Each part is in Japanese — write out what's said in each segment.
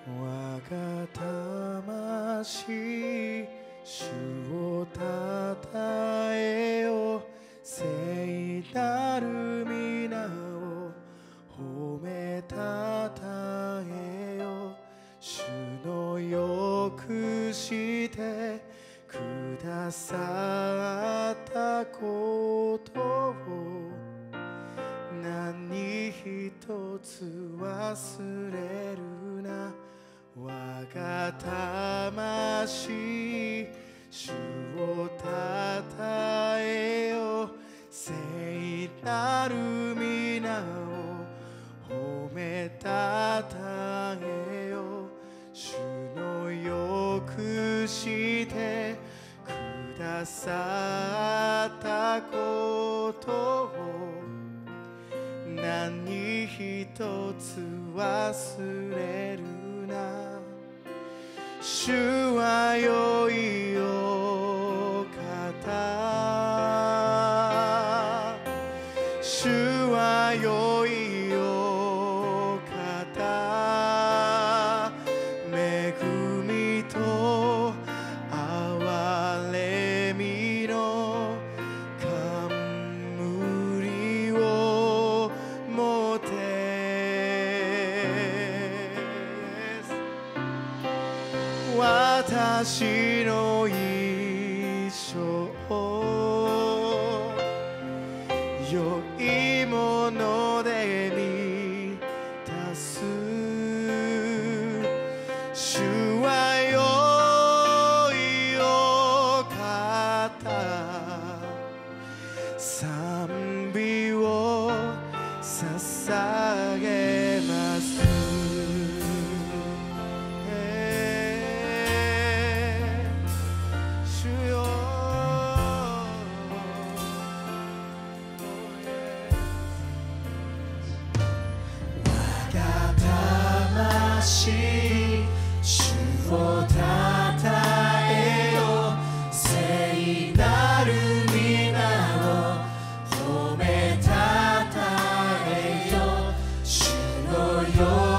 我が魂主をたたえよ、聖なる皆を褒めたたえよ。主のよくしてくださったことを何一つ忘れるな。我が魂主をたたえよ、聖なる皆を褒めたたえよ。主のよくしてくださったことを何一つ忘れるな。主は良いお方、主は良いお方、恵みと憐れみの冠を持て。私の一生良いもので満たす。主は良いお方、賛美を捧げます。主よ、我が魂主をたたえよ、聖なる皆を褒めたたえよ。主のよ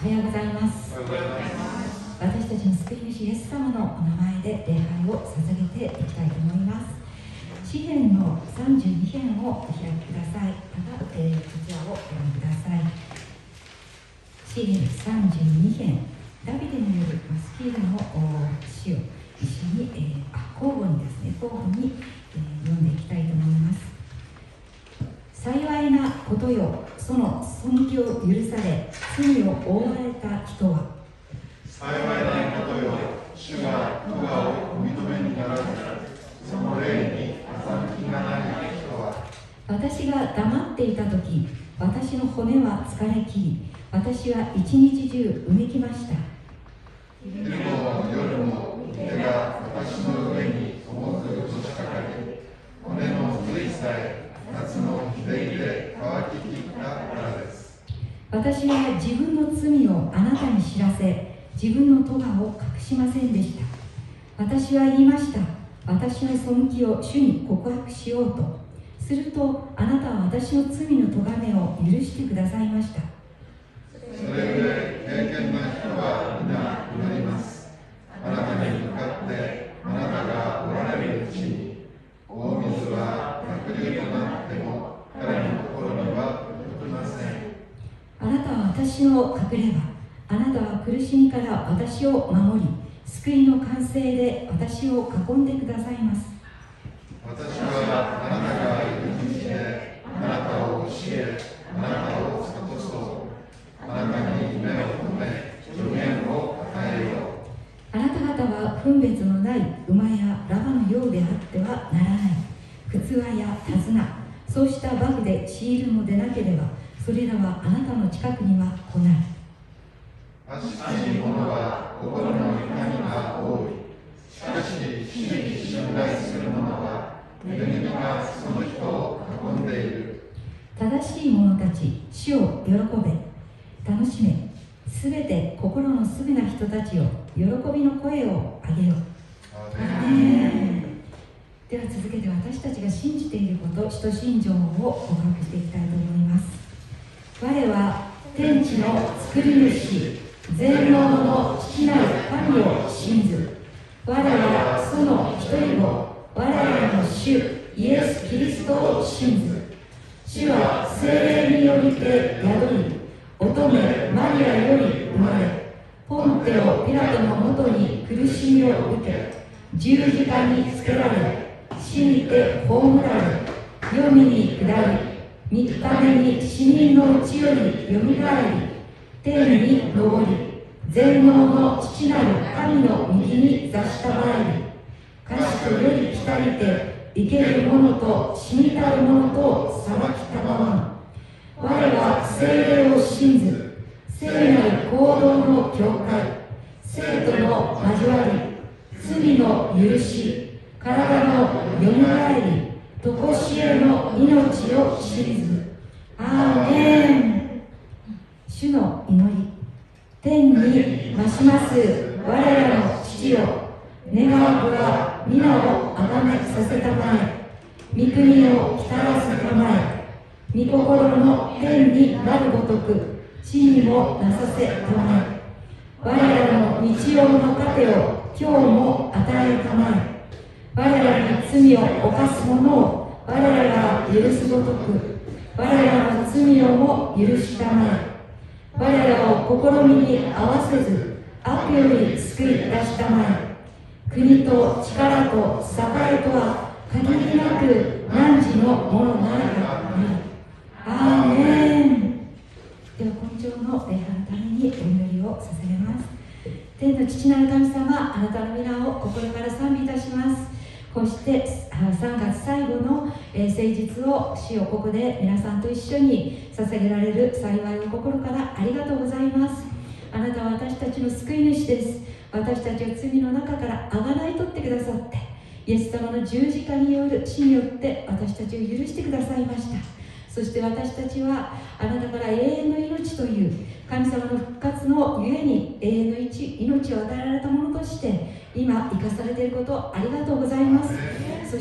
おはようございます。私たちの救い主イエス様のお名前で礼拝を捧げていきたいと思います。詩編の32編をお開きください。また、こちらをご覧ください。詩編32編、ダビデによるマスキールの詩を一緒に、交互にですね、交互に、読んでいきたいと思います。幸いなことよ、その背きを許され罪を負われた人は。 幸いなことよ、主が戸川をお認めにならず、その霊に欺きがない人は。 私が黙っていたとき、私の骨は疲れ切り、私は一日中うめきました。 昼も夜も手が私の上に重くのしかかり、骨の髄さえ夏の日照りで乾ききったからです。 私は自分の罪をあなたに知らせ、自分の咎を隠しませんでした。私は言いました。私の背きを主に告白しようと。するとあなたは私の罪の咎めを許してくださいました。 それゆえ敬虔な人は皆祈ります。あなたに向かってあなたがおられるうちに、大水は濁流となっても彼の心には届きません。 あなたは私の隠れ場、あなたは苦しみから私を守り、救いの完成で私を囲んでくださいます。 私はあなたがいる道であなたを教え、あなたを諭そう。あなたに目を留め、助言を与えよう。 あなた方は分別のない馬やラバのようであってはならない。器や手綱、そうしたバグでシールも出なければ、それらはあなたの近くには来ない。 悪しき者は心の痛みが多い。しかし主に信頼する者は恵みがその人を囲んでいる。 正しい者たち、主を喜べ、楽しめ、すべて心のすぐな人たちよ、喜びの声を上げよう。アーメン。では続けて私たちが信じていること、使徒信条を告白していきたいと思います。我は天地の作り主、全能の父なる神を信ず。我はその一人子、我らの主イエス・キリストを信ず。主は聖霊によりて宿り、乙女マリアより生まれ、ポンテオ・ピラトのもとに苦しみを受け、十字架につけられ、死にて葬られ、黄泉に下り、3日目に死人のうちよりよみがえり、天に昇り、全能の父なる神の右に座したまえり、賢より来たりて生ける者と死にたる者とを裁きたまわ。我は聖霊を信ず、聖なる行動の教会、生徒の交わり、罪の許し、体のよみがえり、とこしえの命を信ず。アーメン。主の祈り。天に増します我らの父よ、願わくは皆をあがめさせたまえ、御国を来たらせたまえ、御心の天になるごとく地にもなさせたまえ。我らの日曜の糧を今日も与えたまえ。我らに罪を犯す者を我らが許すごとく我らの罪をも許したまえ。我らを試みに合わせず悪より救い出したまえ。国と力と栄とは限りなく汝のものならばなり。アーメン。では今朝の礼拝のためにお祈りを捧げます。天の父なる神様、あなたの皆を心から賛美いたします。こうして3月最後の誠実を主をここで皆さんと一緒に捧げられる幸いを心からありがとうございます。あなたは私たちの救い主です。私たちを罪の中からあがない取ってくださって、イエス様の十字架による死によって私たちを許してくださいました。そして私たちはあなたから永遠の命という神様の復活のゆえに永遠の命を与えられたものとして今生かされていることをありがとうございます。そし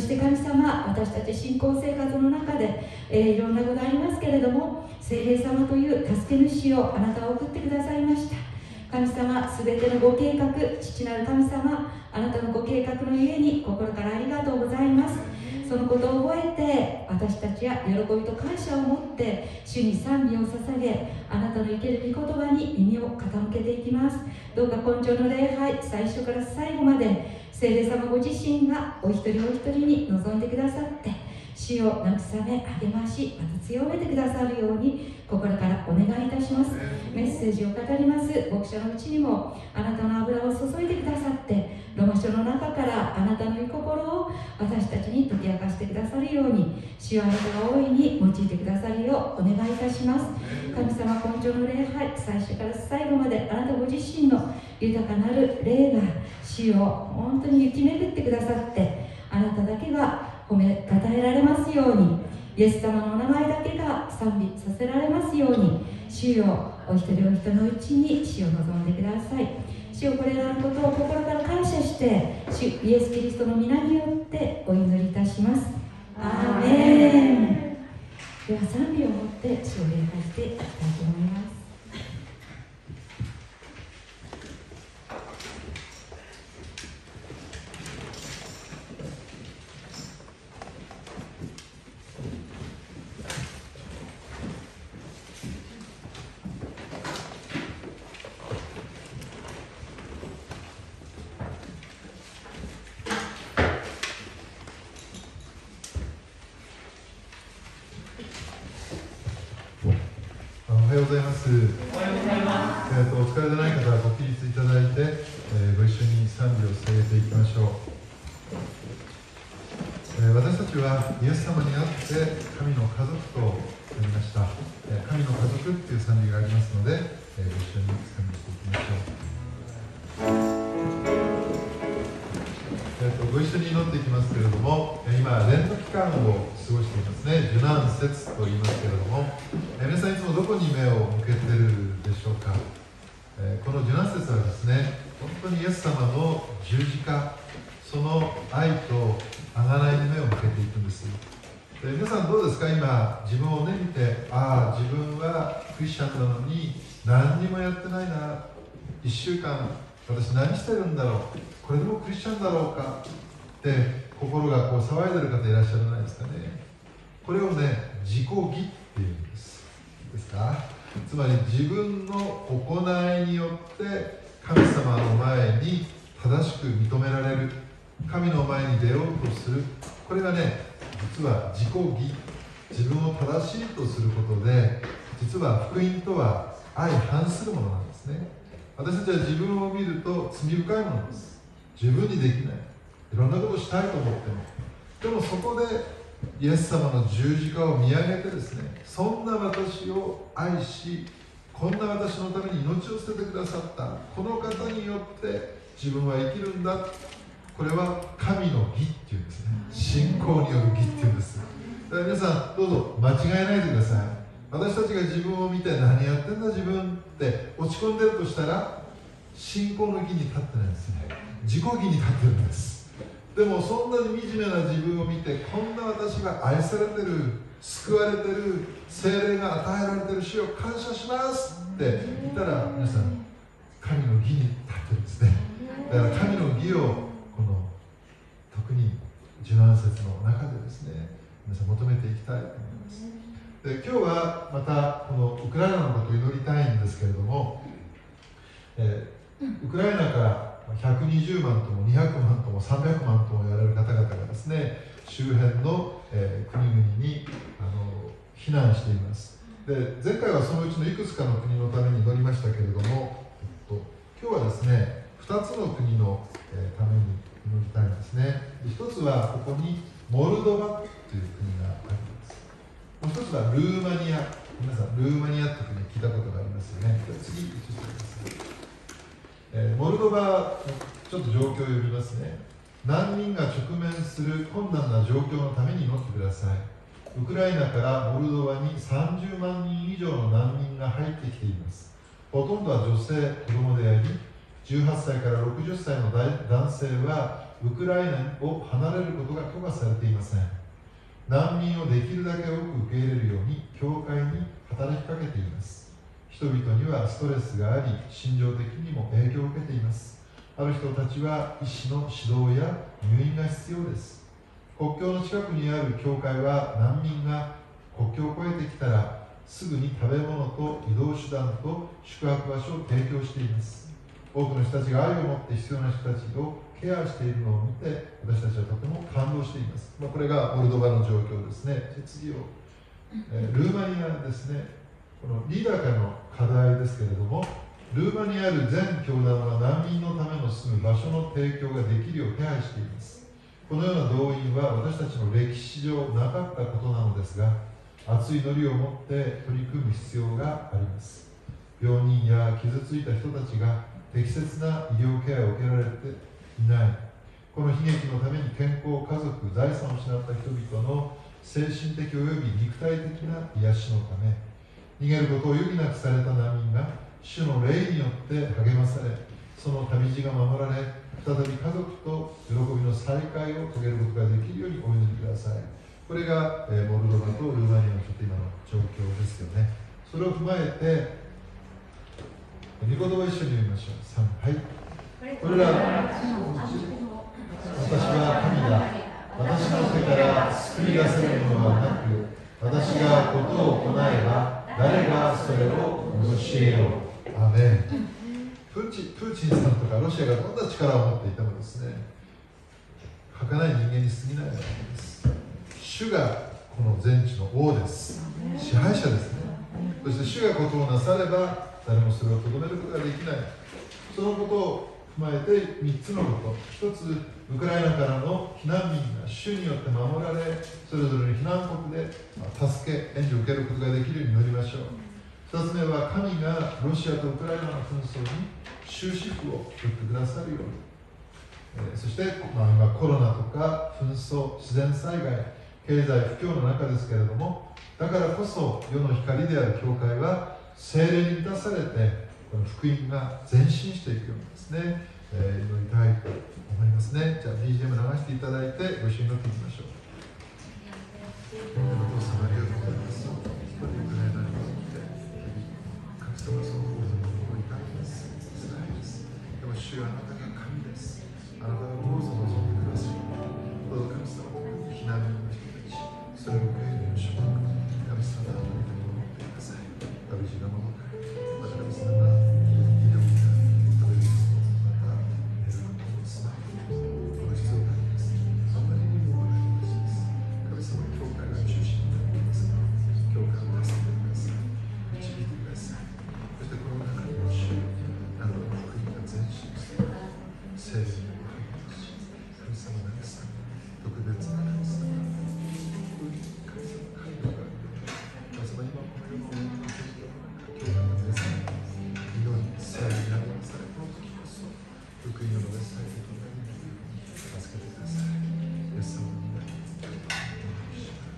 して神様、私たち信仰生活の中で、いろんなことありますけれども、聖霊様という助け主をあなたは送ってくださいました。神様、すべてのご計画、父なる神様、あなたのご計画のゆえに心からありがとうございます。そのことを覚えて、私たちは喜びと感謝を持って主に賛美を捧げ、あなたの生ける御言葉に耳を傾けていきます。どうか今朝の礼拝、最初から最後まで聖霊様ご自身がお一人お一人に臨んでくださって、主を慰め励まし、また強めてくださるように心からお願いいたします。メッセージを語ります牧者のうちにもあなたの油を注いでくださって、ロマ書の中からあなたの御心を私たちに解き明かしてくださるように、主はあなたが大いに用いてくださるようお願いいたします。神様、今朝の礼拝、最初から最後まであなたご自身の豊かなる霊が主を本当に行き巡ってくださって、あなただけが褒めたたえられますように、イエス様のお名前だけが賛美させられますように、主よお一人お一人のうちに主を望んでください。主よ、これらのことを心から感謝して、主イエス・キリストの皆によってお祈りいたします。アーメン。では賛美を持って主を礼拝していきたいと思います。 おはようございます。お疲れでない方はご起立いただいて、ご一緒に賛美を捧げていきましょう。私たちはイエス様にあって神の家族となりました。神の家族っていう賛美がありますので、ご一緒に賛美していきましょう。ご一緒に祈っていきますけれども、今レント期間を過ごしていますね。受難節と言いますけれども、皆さんいつもどこに目を向けてるでしょうか。この受難節はですね、本当にイエス様の十字架、その愛と贖いに目を向けていくんです。皆さんどうですか。今自分をね見て、ああ自分はクリスチャンなのに何にもやってないな、1週間私何してるんだろう、これでもクリスチャンだろうかって心がこう騒いでる方いらっしゃらないですかね。これをね、自己義っていうんですか。つまり自分の行いによって神様の前に正しく認められる、神の前に出ようとする、これがね、実は自己義、自分を正しいとすることで、実は福音とは相反するものなんですね。私たちは自分を見ると罪深いものです。十分にできない、いろんなことをしたいと思っても、でもそこでイエス様の十字架を見上げてですね、そんな私を愛し、こんな私のために命を捨ててくださったこの方によって自分は生きるんだ、これは神の義っていうんですね。信仰による義っていうんです。だから皆さんどうぞ間違えないでください。私たちが自分を見て何やってんだ自分って落ち込んでるとしたら、信仰の義に立ってないんですね。自己義に立ってるんです。でもそんなに惨めな自分を見て、こんな私が愛されてる、救われてる、聖霊が与えられてる、主を感謝しますって言ったら、皆さん神の義に立ってるんですね。だから神の義をこの特に受難節の中でですね、皆さん求めていきたいと思います。で、今日はまたこのウクライナのことを祈りたいんですけれども、ウクライナから120万とも200万とも300万とも言われる方々がですね、周辺の、国々に避難しています。で、前回はそのうちのいくつかの国のために祈りましたけれども、今日はですね、2つの国の、ために祈りたいんですね。一つはここにモルドバという国があります。もう一つはルーマニア。皆さんルーマニアという国聞いたことがありますよね。次移してください。モルドバ、ちょっと状況を読みますね。難民が直面する困難な状況のために祈ってください。ウクライナからモルドバに30万人以上の難民が入ってきています。ほとんどは女性、子供であり、18歳から60歳の男性はウクライナを離れることが許可されていません。難民をできるだけ多く受け入れるように教会に働きかけています。人々にはストレスがあり、心情的にも影響を受けています。ある人たちは医師の指導や入院が必要です。国境の近くにある教会は、難民が国境を越えてきたらすぐに食べ物と移動手段と宿泊場所を提供しています。多くの人たちが愛を持って必要な人たちをケアしているのを見て、私たちはとても感動しています。これがモルドバの状況ですね。次を、ルーマニアですね。このリーダーからの課題ですけれども、ルーマニアにある全教団は難民のための住む場所の提供ができるよう手配しています。このような動員は私たちの歴史上なかったことなのですが、熱い祈りを持って取り組む必要があります。病人や傷ついた人たちが適切な医療ケアを受けられていない、この悲劇のために健康、家族、財産を失った人々の精神的および肉体的な癒しのため、逃げることを余儀なくされた難民が主の霊によって励まされ、その旅路が守られ、再び家族と喜びの再会を遂げることができるようにお祈りください。これが、モルドバとルーマニアのちょっと今の状況ですよね。それを踏まえて、御言葉を一緒に読みましょう。3、はい。これら私は神だ。私の手から救い出せるものはなく、私がことを行えば誰がそれを教えよう。アーメン。プーチンさんとかロシアがどんな力を持っていてもですね、儚い人間に過ぎないわけです。主がこの全地の王です。支配者ですね。そして主がことをなされば誰もそれをとどめることができない。そのことを踏まえて3つのこと。1つ、ウクライナからの避難民が主によって守られ、それぞれの避難国で助け、援助を受けることができるように祈りましょう。2つ目は、神がロシアとウクライナの紛争に終止符を打ってくださるように、そして、今コロナとか紛争、自然災害、経済不況の中ですけれども、だからこそ世の光である教会は聖霊に満たされて、この福音が前進していくようにですね、祈りたいと思いますね。じゃあ BGM 流していただいてご一緒に祈っていきましょう。お父様ありがとうございます。ウクライナにおいて神様その方法をいただきます。辛いです。でも主はあなたが神です。あなたがどうぞ望んでください。どうぞ神様と避難民の人たち、それを受け入れる主神様の御手を持ってください。旅路が守られ、また神様が医療や食べるもの、また寝ることをつなぐことが必要になります。あまりにもお願いします。神様、教会が中心になっていますが、教会を助けてください。導いてください。そしてこの中にも主、あなたの福音が前進していく。聖霊にも励まし、神様の皆さん、特別な神様、今この世の教会の皆さん、祈り、聖霊に励まされ、この時こそ、福音を述べ伝えていくために助けてください。イエス様の皆にお願いします。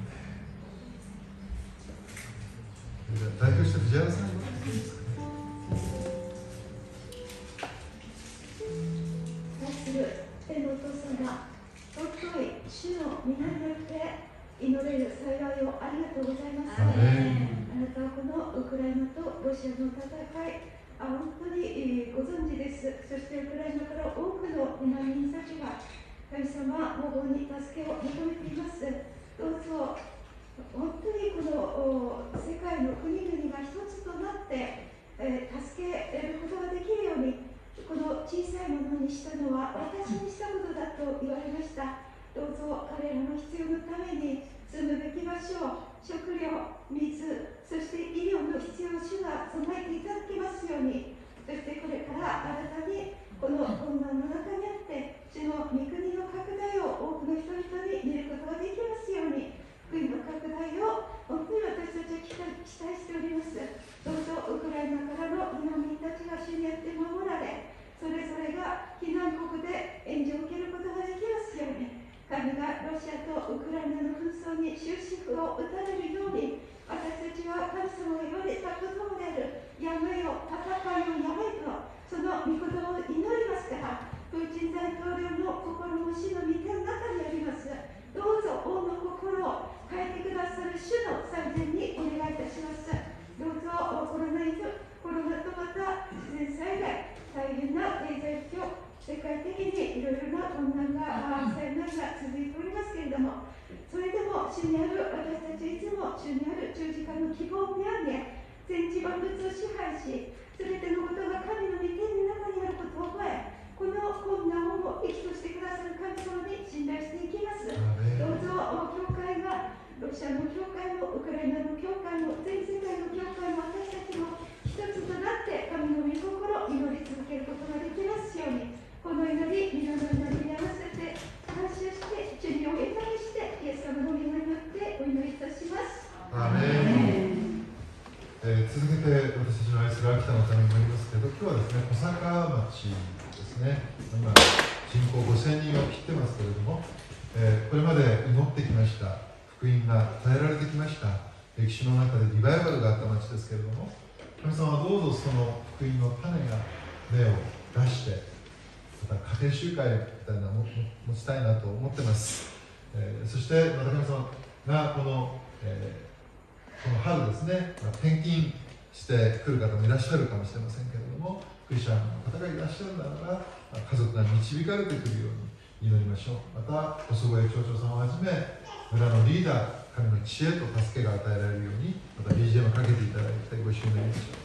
代表して藤原さん。 天のお父様、尊い主の皆によって祈れる幸いをありがとうございます。あなたはこのウクライナとロシアの戦い、本当にご存知です。そしてウクライナから多くの避難民たちが神様保護に助けを求めています。どうぞ本当にこの世界の国々が一つとなって助けることができるように、この小さいものにしたのは私にしたことだと言われました。どうぞ彼らの必要のために住むべき場所、食料、水、そして医療の必要主が備えていただきますように、そしてこれから新たにこの困難の中にあって主の御国の拡大を多くの人々に見ることができますように、福音の拡大を本当に私たちは期待しております。どうぞウクライナからの避難民たちが主によって守られ、それぞれが避難国で援助を受けることができますように、神がロシアとウクライナの紛争に終止符を打たれるように、私たちは神様が言われた言葉であるやめよ、戦いをやめと、その御言葉を祈りますから、プーチ新大統領の心も死の御手の中にあります。どうぞ王の心を変えてくださる主の最善にお願いいたします。どうぞコロナとまた自然災害、大変な経済不況、世界的にいろいろな困難が災難が続いておりますけれども、それでも主にある私たちいつも主にある十字架の希望を見上げ、全地万物を支配し、すべてのことが神の御手の中にあることを覚え、この困難を益としてくださる神様に信頼していきます。どうぞ教会が、ロシアの教会もウクライナの教会も全世界の教会も私たちも一つとなって神の御心を祈り続けることができますように、この祈り、皆の祈りに合わせて感謝して主にお願いしてイエス様の御名によってお祈りいたします。 アーメン。続けて私たちの愛する秋田のためにもありますけど、今日はですね、小坂町ですね、今人口5000人を切ってますけれども、これまで祈ってきました福音が伝えられてきました歴史の中でリバイバルがあった町ですけれども、神様はどうぞその福音の種が芽を出して、また家庭集会みたいなのを持ちたいなと思ってます。そしてまた神様がこの春ですね、転勤してくる方もいらっしゃるかもしれませんけれども、クリスチャンの方がいらっしゃるならば、家族が導かれてくるように祈りましょう。また細越町長さんをはじめ村のリーダー、神の知恵と助けが与えられるように、また BGM をかけていただいてご一緒になりましょう。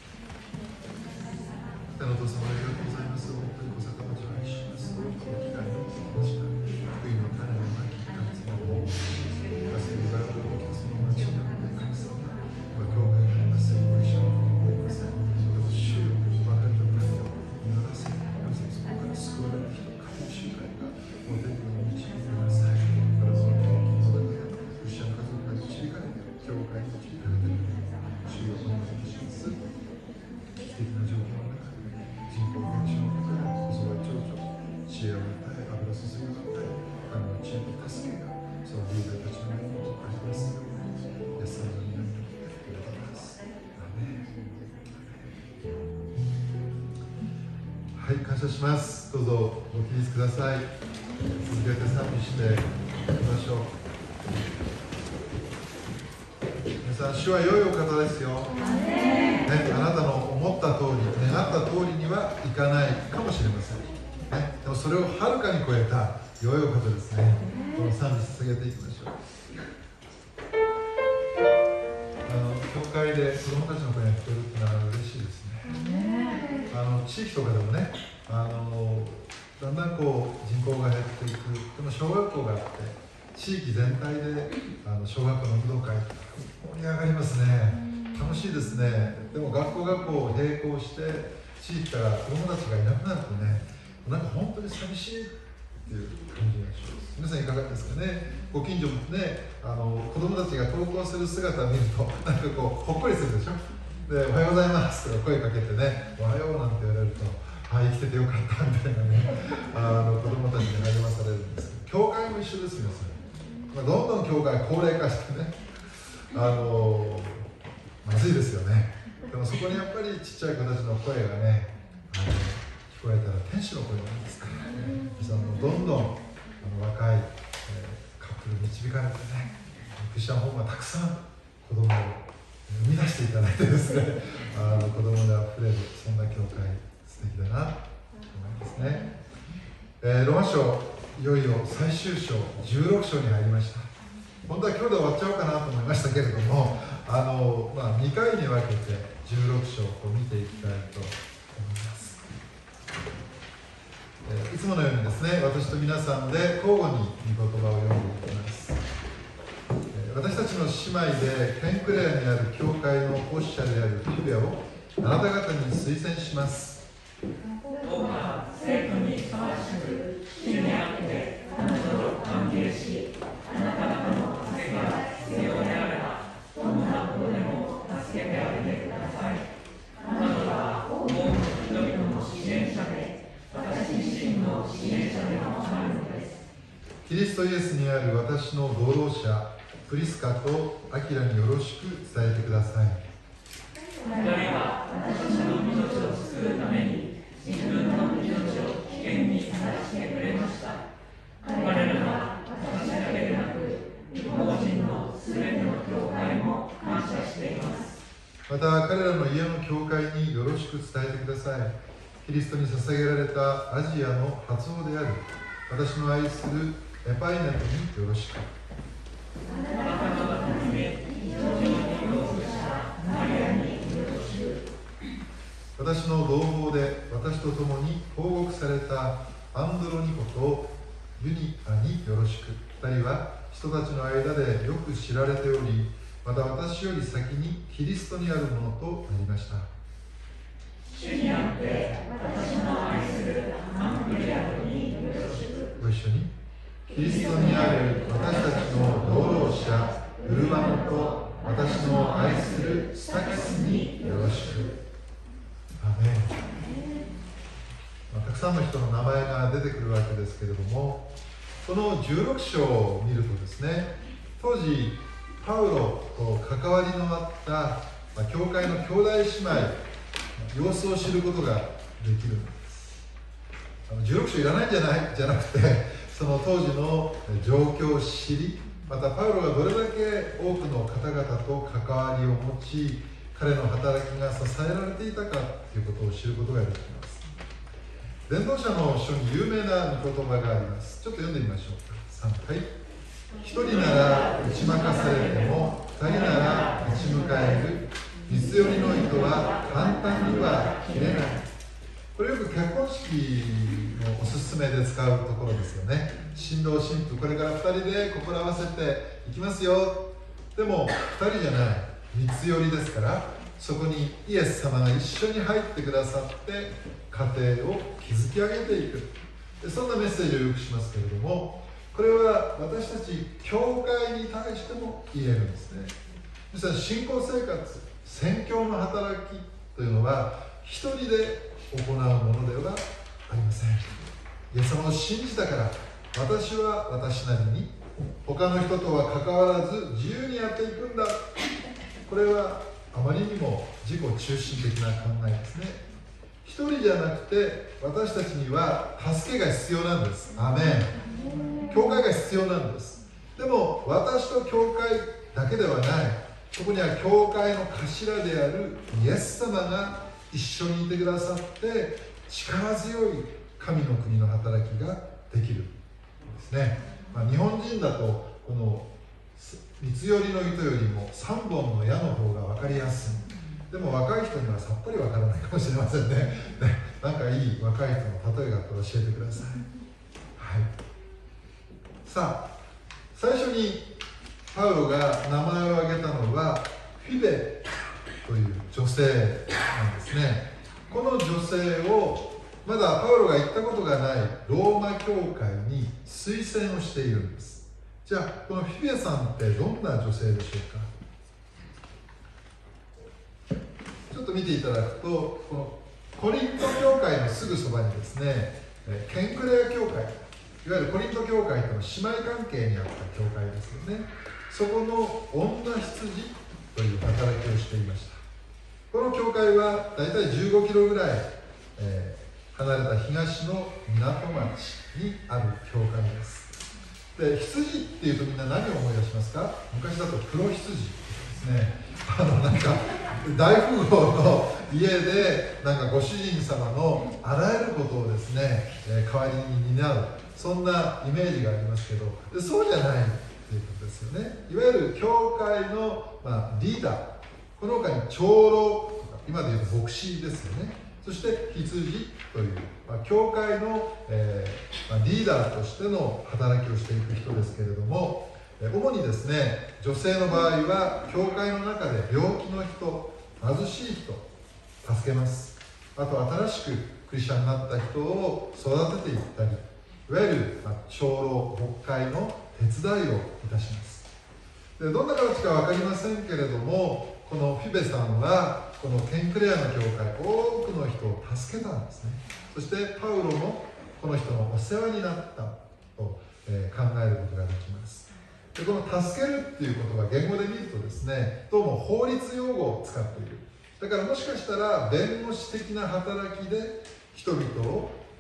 天のお父様、ありがとうございます。本当に小坂町を愛します。この機会をました福音の種をまき、神様を助けるバイバルを起きたその町にあって神様が教会がありません、クリスチャンもありません。でも主よ、ばかりの神を祈らせ、神様そこから救われる人、家庭集会がお天気の導いてください。またその天気の中でクリスチャン家族が導かれて、教会に導かれている主よ、お願いします。素敵な状況の中で人口減少の中で細い長女、知恵を与え、油注ぎを与え、神の知恵と助けがそのリーダーたちの上にありますように、イエス様の皆によってお願いします。アメン。はい、感謝します。どうぞご起立ください。続けて賛美していきましょう。皆さん、主は良いお方ですよ。ね、あなたの思った通り、願った通りにはいかないかもしれません。ね、でもそれをはるかに超えた良いお方ですね。この賛美捧げていきましょう。教会で子供たちの声が聞こえるってのは嬉しいですね。地域とかでもね、だんだんこう人口が減っていく。でも小学校があって、地域全体で小学校の運動会盛り上がりますね。楽しいですね。でも学校がこう並行して地域から子供たちがいなくなるとね、なんか本当に寂しいっていう感じがします。皆さんいかがですかね。ご近所もね、子供たちが登校する姿を見るとなんかこうほっこりするでしょ。で、おはようございますと声かけてね、おはようなんて言われると、あ、生きててよかったみたいなね、子供たちに励まされるんですけど、教会も一緒ですよ、それ。どんどん教会高齢化してね、まずいですよね。でもそこにやっぱりちっちゃい子たちの声がね、聞こえたら天使の声なんですからね。皆さんもどんどん若い、カップルに導かれてね、クリスチャンホームはたくさん子供を生み出していただいてですね、子供であふれるそんな教会素敵だなと思いますね。ローマ書いよいよ最終章16章に入りました。本当は今日で終わっちゃおうかなと思いましたけれども、2回に分けて16章を見ていきたいと思います。いつものようにですね、私と皆さんで交互に御言葉を読んでいきます。私たちの姉妹でケンクレアにある教会の奉仕者であるフィベをあなた方に推薦します。 どうか生徒にふさわしく主にあって彼女を歓迎し、あなた方の助けが必要であればどんなことでも助けてあげてください。彼女は多くの人々の支援者で、私自身の支援者でもあるのです。 キリストイエスにある私の同労者プリスカとアキラによろしく伝えてください。 二人は私の命を救うために自分の命を危険に探してくれました。彼らは私だけでなく、異邦人のすべての教会も感謝しています。 また彼らの家の教会によろしく伝えてください。キリストに捧げられたアジアの初王である私の愛するエパイネトによろしく。私の同胞で私と共に報告されたアンドロニコとユニアによろしく。2人は人たちの間でよく知られており、また私より先にキリストにあるものとなりました。 主にあって私の愛するアンプリアドによろしく。 ご一緒に。キリストにある私たちの同労者ウルバノと私の愛するスタキスによろしく。アメン。たくさんの人の名前が出てくるわけですけれども、この16章を見るとですね、当時パウロと関わりのあった教会の兄弟姉妹様子を知ることができるんです。16章いらないんじゃなくて、その当時の状況を知り、またパウロがどれだけ多くの方々と関わりを持ち、彼の働きが支えられていたかということを知ることができます。伝道者の書に有名な御言葉があります。ちょっと読んでみましょうか。3、はい。1人なら打ち負かされても、2人なら打ち迎える。三つ寄りの糸は簡単には切れない。これよく結婚式のおすすめで使うところですよね。新郎新婦、これから2人で心合わせていきますよ。でも2人じゃない、三つ寄りですから、そこにイエス様が一緒に入ってくださって家庭を築き上げていく。そんなメッセージをよくしますけれども、これは私たち教会に対しても言えるんですね。実は信仰生活、宣教の働きというのは一人で行うものではありません。イエス様を信じたから、私は私なりに他の人とは関わらず自由にやっていくんだ。これはあまりにも自己中心的な考えですね。一人じゃなくて私たちには助けが必要なんです。アメン。教会が必要なんです。でも私と教会だけではない。そこには教会の頭であるイエス様が一緒にいてくださって、力強い神の国の働きができるんですね。日本人だとこの三つ寄りの糸よりも3本の矢の方が分かりやすい。でも若い人にはさっぱり分からないかもしれませんね。なんかいい若い人の例えがあったら教えてください。はい、さあ、最初にパウロが名前を挙げたのはフィベという女性なんですね。この女性をまだパウロが行ったことがないローマ教会に推薦をしているんです。じゃあこのフィベさんってどんな女性でしょうか。ちょっと見ていただくと、このコリント教会のすぐそばにですね、ケンクレア教会、いわゆるコリント教会との姉妹関係にあった教会ですよね。そこの女羊という働きをしていました。この教会はだいたい15キロぐらい、離れた東の港町にある教会です。で、羊っていうとみんな何を思い出しますか。昔だと黒羊ですね。なんか大富豪の家でなんかご主人様のあらゆることをですね、代わりに担う、そんなイメージがありますけど、そうじゃないということですよね。いわゆる教会の、リーダー、この他に長老とか、今でいうと牧師ですよね。そして羊という、教会の、リーダーとしての働きをしていく人ですけれども、主にですね、女性の場合は教会の中で病気の人、貧しい人助けます。あと新しくクリスチャンになった人を育てていったり、いわゆる長老牧会の手伝いをいたします。で、どんな形か分かりませんけれども、このフィベさんはこのケンクレアの教会、多くの人を助けたんですね。そしてパウロもこの人のお世話になったと、考えることができます。で、この助けるっていうことは言語で見るとですね、どうも法律用語を使っている。だからもしかしたら弁護士的な働きで人々を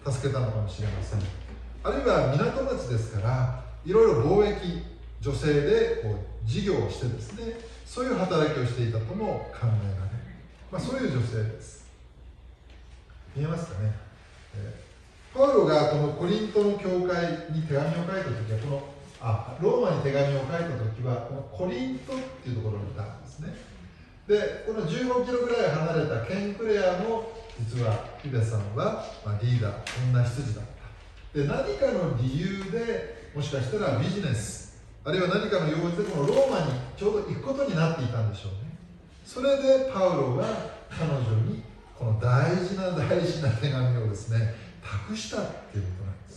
助けたのかもしれません。あるいは港町ですからいろいろ貿易、女性でこう事業をしてですね、そういう働きをしていたとも考えられる、そういう女性です。見えますかね。パウロがこのコリントの教会に手紙を書いた時はローマに手紙を書いた時はこのコリントっていうところにいたんですね。でこの15キロぐらい離れたケンクレアも実はヒデさんはリーダー、女羊だった。で何かの理由でもしかしたらビジネスあるいは何かの用事でこのローマにちょうど行くことになっていたんでしょうね。それでパウロが彼女にこの大事な手紙をですね託したっていうことなんです。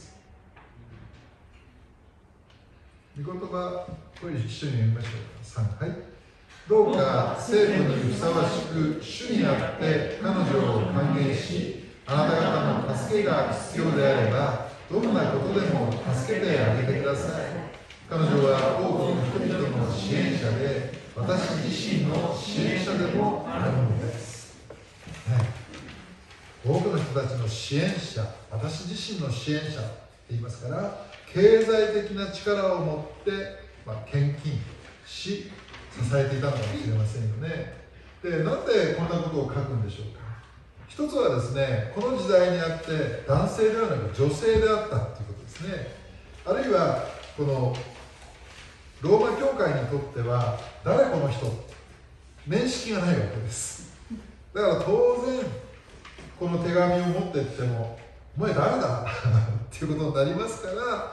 御言葉これ一緒に読みましょうか。3、はい。どうか生徒にふさわしく主にあって彼女を歓迎し、あなた方の助けが必要であればどんなことでも助けてあげてください。彼女は多くの人々の支援者で私自身の支援者でもあるのです、多くの人たちの支援者、私自身の支援者って言いますから経済的な力を持って、献金し支えていたのかもしれませんよね。で、なんでこんなことを書くんでしょうか。一つはですね、この時代にあって男性ではなく女性であったということですね。あるいはこのローマ教会にとっては誰この人面識がないわけです。だから当然この手紙を持っていってもお前誰だっていうことになりますから、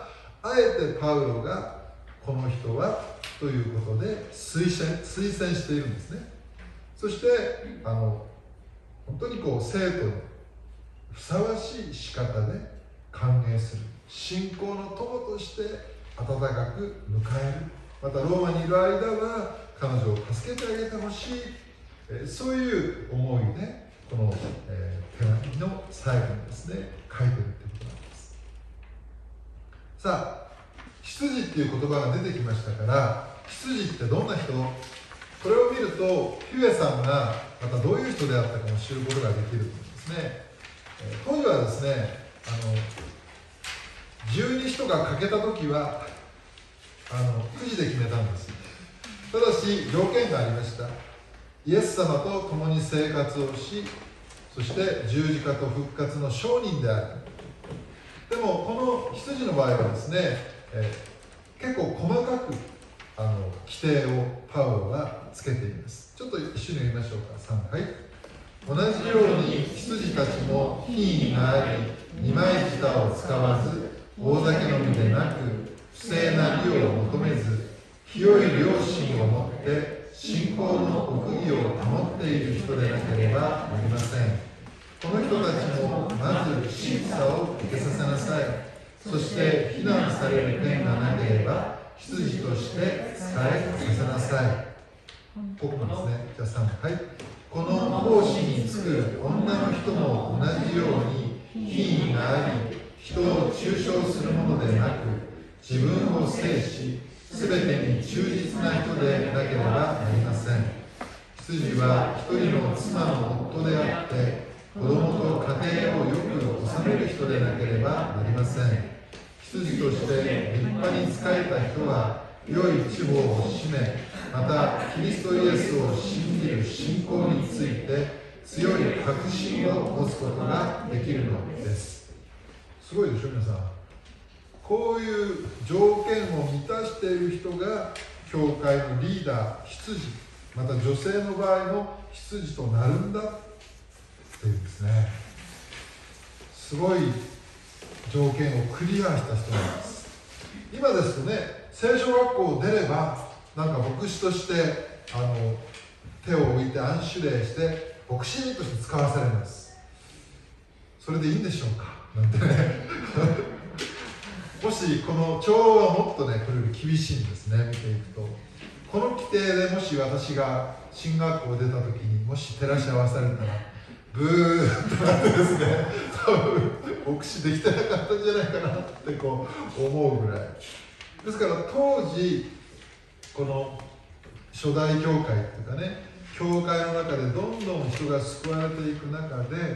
あえてパウロがこの人はということで推薦しているんですね。そして本当にこう生徒にふさわしい仕方で歓迎する、信仰の友として温かく迎える、またローマにいる間は彼女を助けてあげてほしい、そういう思いでこの、手紙の最後にですね書いてるということなんです。さあ、羊っていう言葉が出てきましたから、羊ってどんな人、これを見るとヒュエさんがまたどういう人であったかも知ることができると思うんですね。当時はですね、十二使徒が欠けた時はくじで決めたんです。ただし条件がありました。イエス様と共に生活をし、そして十字架と復活の証人である。でもこの羊の場合はですね、結構細かく規定をパウロはつけています。ちょっと一緒に読みましょうか。3、はい。同じように羊たちも品位があり、二枚舌を使わず、大酒飲みでなく、不正な利を求めず、清い良心を持って信仰の奥義を保っている人でなければなりません。この人たちもまず審査を受けさせなさい。そして非難される点がなければ羊として仕えさせなさい。ここもですね。じゃあ3、はい。この奉仕に就く女の人も同じように品位があり、人を中傷するものでなく、自分を制し、すべてに忠実な人でなければなりません。羊は一人の妻の夫であって、子供と家庭をよく治める人でなければなりません。羊として立派に仕えた人は、良い地方を占め、またキリストイエスを信じる信仰について強い確信を持つことができるのです。すごいでしょ皆さん。こういう条件を満たしている人が教会のリーダー、羊、また女性の場合の羊となるんだっていうんですね。すごい条件をクリアした人なんです。今ですとね、聖書学校を出ればなんか牧師として手を置いて安守礼して牧師として使わされます。それでいいんでしょうかなんてねもしこの長老はもっとねこれより厳しいんですね。見ていくとこの規定でもし私が進学校を出た時にもし照らし合わされたらブーとなってですね多分牧師できてなかったんじゃないかなってこう思うぐらいですから、当時この初代教会っていうかね、教会の中でどんどん人が救われていく中で、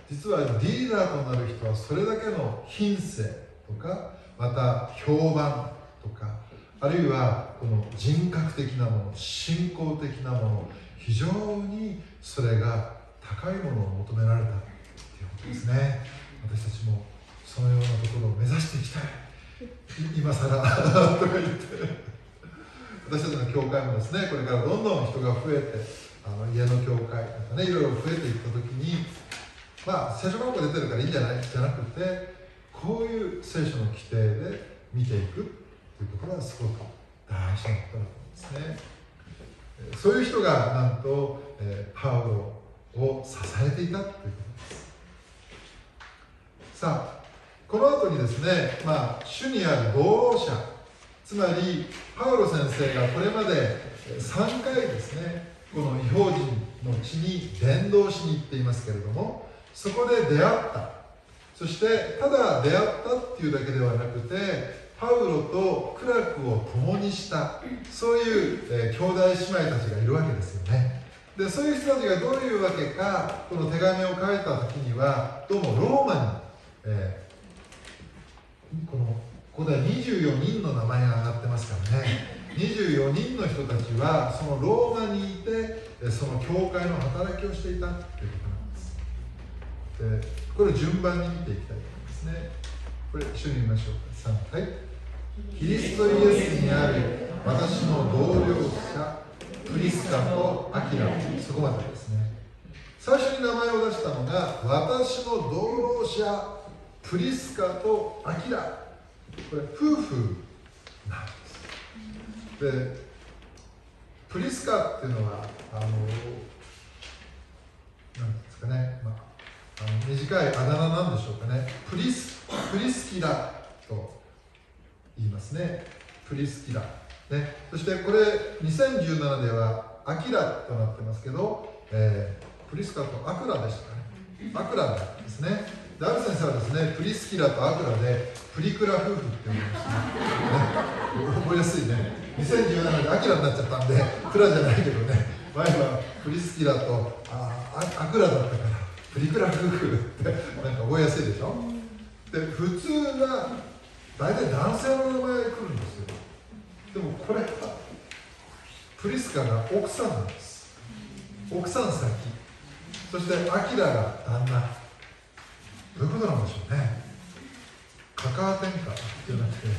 実はリーダーとなる人はそれだけの品性とか、また評判とか、あるいはこの人格的なもの、信仰的なもの、非常にそれが高いものを求められたということですね。私たちもそのようなところを目指していきたい。今更とか言って私たちの教会もですね、これからどんどん人が増えて、家の教会とかね、いろいろ増えていったときに、聖書学校出てるからいいんじゃないじゃなくて、こういう聖書の規定で見ていくということがすごく大事なことだと思うんですね。そういう人がなんと、パウロを支えていたということです。さあ、この後にですね、主にある同労者、つまりパウロ先生がこれまで3回ですね、この異邦人の地に伝道しに行っていますけれども、そこで出会った、そしてただ出会ったっていうだけではなくて、パウロと苦楽を共にした、そういう、兄弟姉妹たちがいるわけですよね。で、そういう人たちがどういうわけか、この手紙を書いた時にはどうもローマに、ここでは24人の名前が上がってますからね、24人の人たちはそのローマにいて、その教会の働きをしていたということなんです。で、これを順番に見ていきたいと思いますね。これ一緒に見ましょうか。3、はい。キリストイエスにある私の同僚者プリスカとアキラ、そこまでですね。最初に名前を出したのが私の同労者プリスカとアキラ、これ夫婦なんです。で、プリスカっていうのはなんですかね、短いあだ名なんでしょうかね。プリスキラと言いますね。プリスキラ、ね、そしてこれ2017ではアキラとなってますけど、プリスカとアクラでしたかね。アクラなんですね。で、ある先生はですね、プリスキラとアクラでプリクラ夫婦って呼びましたね。覚えやすいね。2017でアキラになっちゃったんで、クラじゃないけどね、前はプリスキラとアクラだったからプリクラ夫婦ってなんか覚えやすいでしょ。で、普通は大体男性の名前が来るんですよ。でもこれはプリスカが奥さんなんです。奥さん先、そしてアキラが旦那。どういうことなんでしょうね。カカア天下じゃなくて、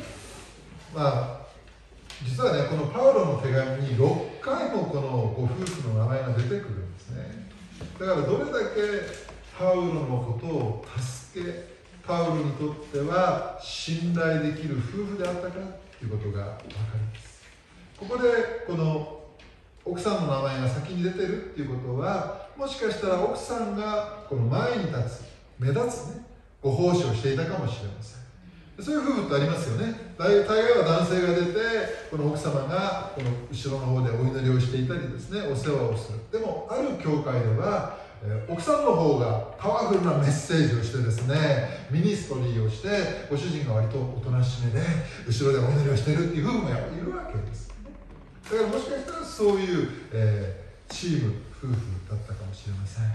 実はね、このパウロの手紙に6回もこのご夫婦の名前が出てくるんですね。だからどれだけパウロのことを助け、パウロにとっては信頼できる夫婦であったかということが分かります。ここでこの奥さんの名前が先に出てるっていうことは、もしかしたら奥さんがこの前に立つ、目立つね、ご奉仕をしていたかもしれません。そういう夫婦ってありますよね。大概は男性が出て、この奥様がこの後ろの方でお祈りをしていたりですね、お世話をする。でもある教会では奥さんの方がパワフルなメッセージをしてですね、ミニストリーをして、ご主人が割とおとなしめで後ろでお祈りをしているっていう夫婦もやっぱりいるわけです。だからもしかしたらそういう、チーム夫婦だったかもしれません。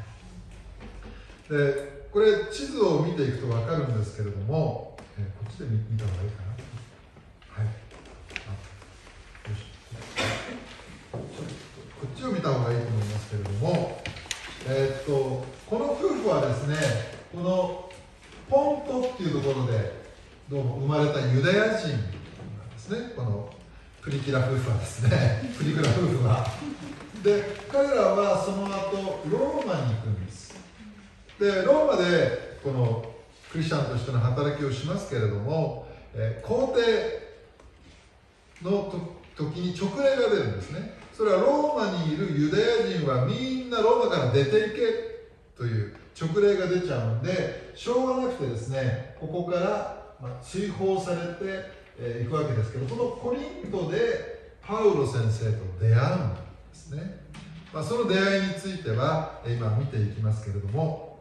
で、これ地図を見ていくと分かるんですけれども、こっちで見た方がいいかな。はい。よし。こっちを見た方がいいと思いますけれども、この夫婦はですね、このポントっていうところでどうも生まれたユダヤ人なんですね。このプリキラ夫婦はですね、プリクラ夫婦は。で、彼らはその後ローマに行くんです。で、ローマでこのクリスチャンとしての働きをしますけれども、皇帝の時に勅令が出るんですね。それはローマにいるユダヤ人はみんなローマから出ていけという勅令が出ちゃうんで、しょうがなくてですね、ここから追放されていくわけですけど、このコリントでパウロ先生と出会うんですね。その出会いについては今見ていきますけれども、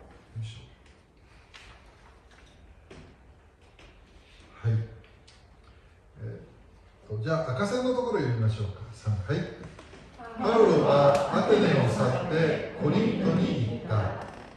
はい。じゃあ赤線のところを読みましょうか。3、はい。パウロはアテネを去ってコリントに行った。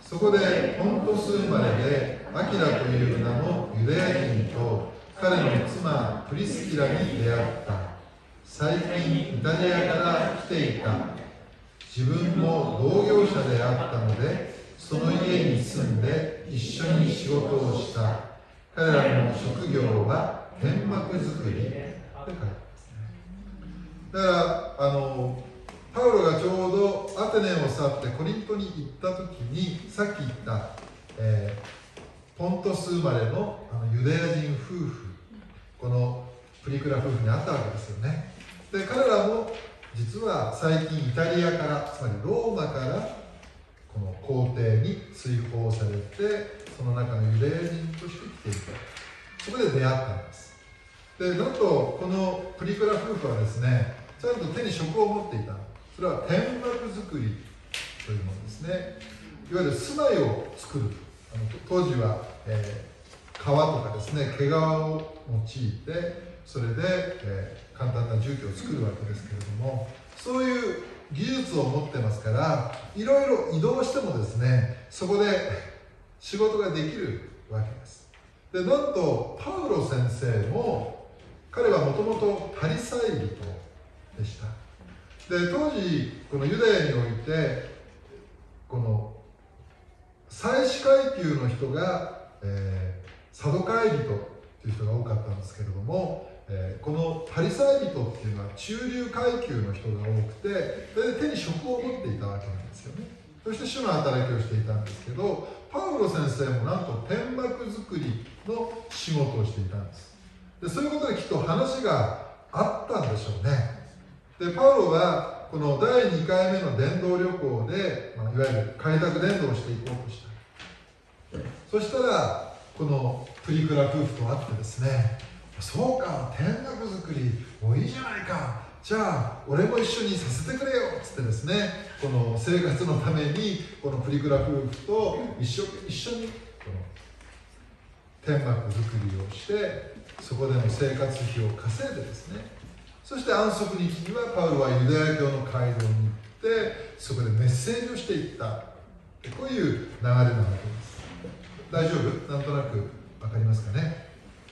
そこでポントス生まれでアキラという名のユダヤ人と彼の妻プリスキラに出会った。最近イタリアから来ていた。自分も同業者であったのでその家に住んで一緒に仕事をした。彼らの職業は天幕作りって書いてますね。だからパウロがちょうどアテネを去ってコリントに行った時にさっき言った、ポントス生まれのユダヤ人夫婦、このプリクラ夫婦に会ったわけですよね。で彼らも実は最近イタリアから、つまりローマからこの皇帝に追放されて、その中のユダヤ人として来ていた。そこで出会ったんです。でなんとこのプリクラ夫婦はですね、ちゃんと手に職を持っていた。それは天幕作りというものですね。いわゆる住まいを作る。当時は、川とかですね、毛皮を用いてそれで、簡単な住居を作るわけですけれども、そういう技術を持ってますから、いろいろ移動してもですね、そこで仕事ができるわけです。でなんとパウロ先生も、彼はもともとパリサイ人でした。で当時このユダヤにおいて、この祭司階級の人が、サドカイ人という人が多かったんですけれども、このパリサイ人っていうのは中流階級の人が多くて、手に職を持っていたわけなんですよね。そして主の働きをしていたんですけど、パウロ先生もなんと天幕作りの仕事をしていたんです。でそういうことできっと話があったんでしょうね。でパウロはこの第2回目の伝道旅行で、いわゆる開拓伝道をしていこうとした。そしたらこのプリクラ夫婦と会ってですね、そうか、天幕作りもういいじゃないか、じゃあ俺も一緒にさせてくれよっつってですね、この生活のためにこのプリクラ夫婦と一緒にこの天幕作りをして、そこでの生活費を稼いでですね、そして安息日にはパウロはユダヤ教の街道に行って、そこでメッセージをしていった。こういう流れなわけです。大丈夫？なんとなく分かりますかね。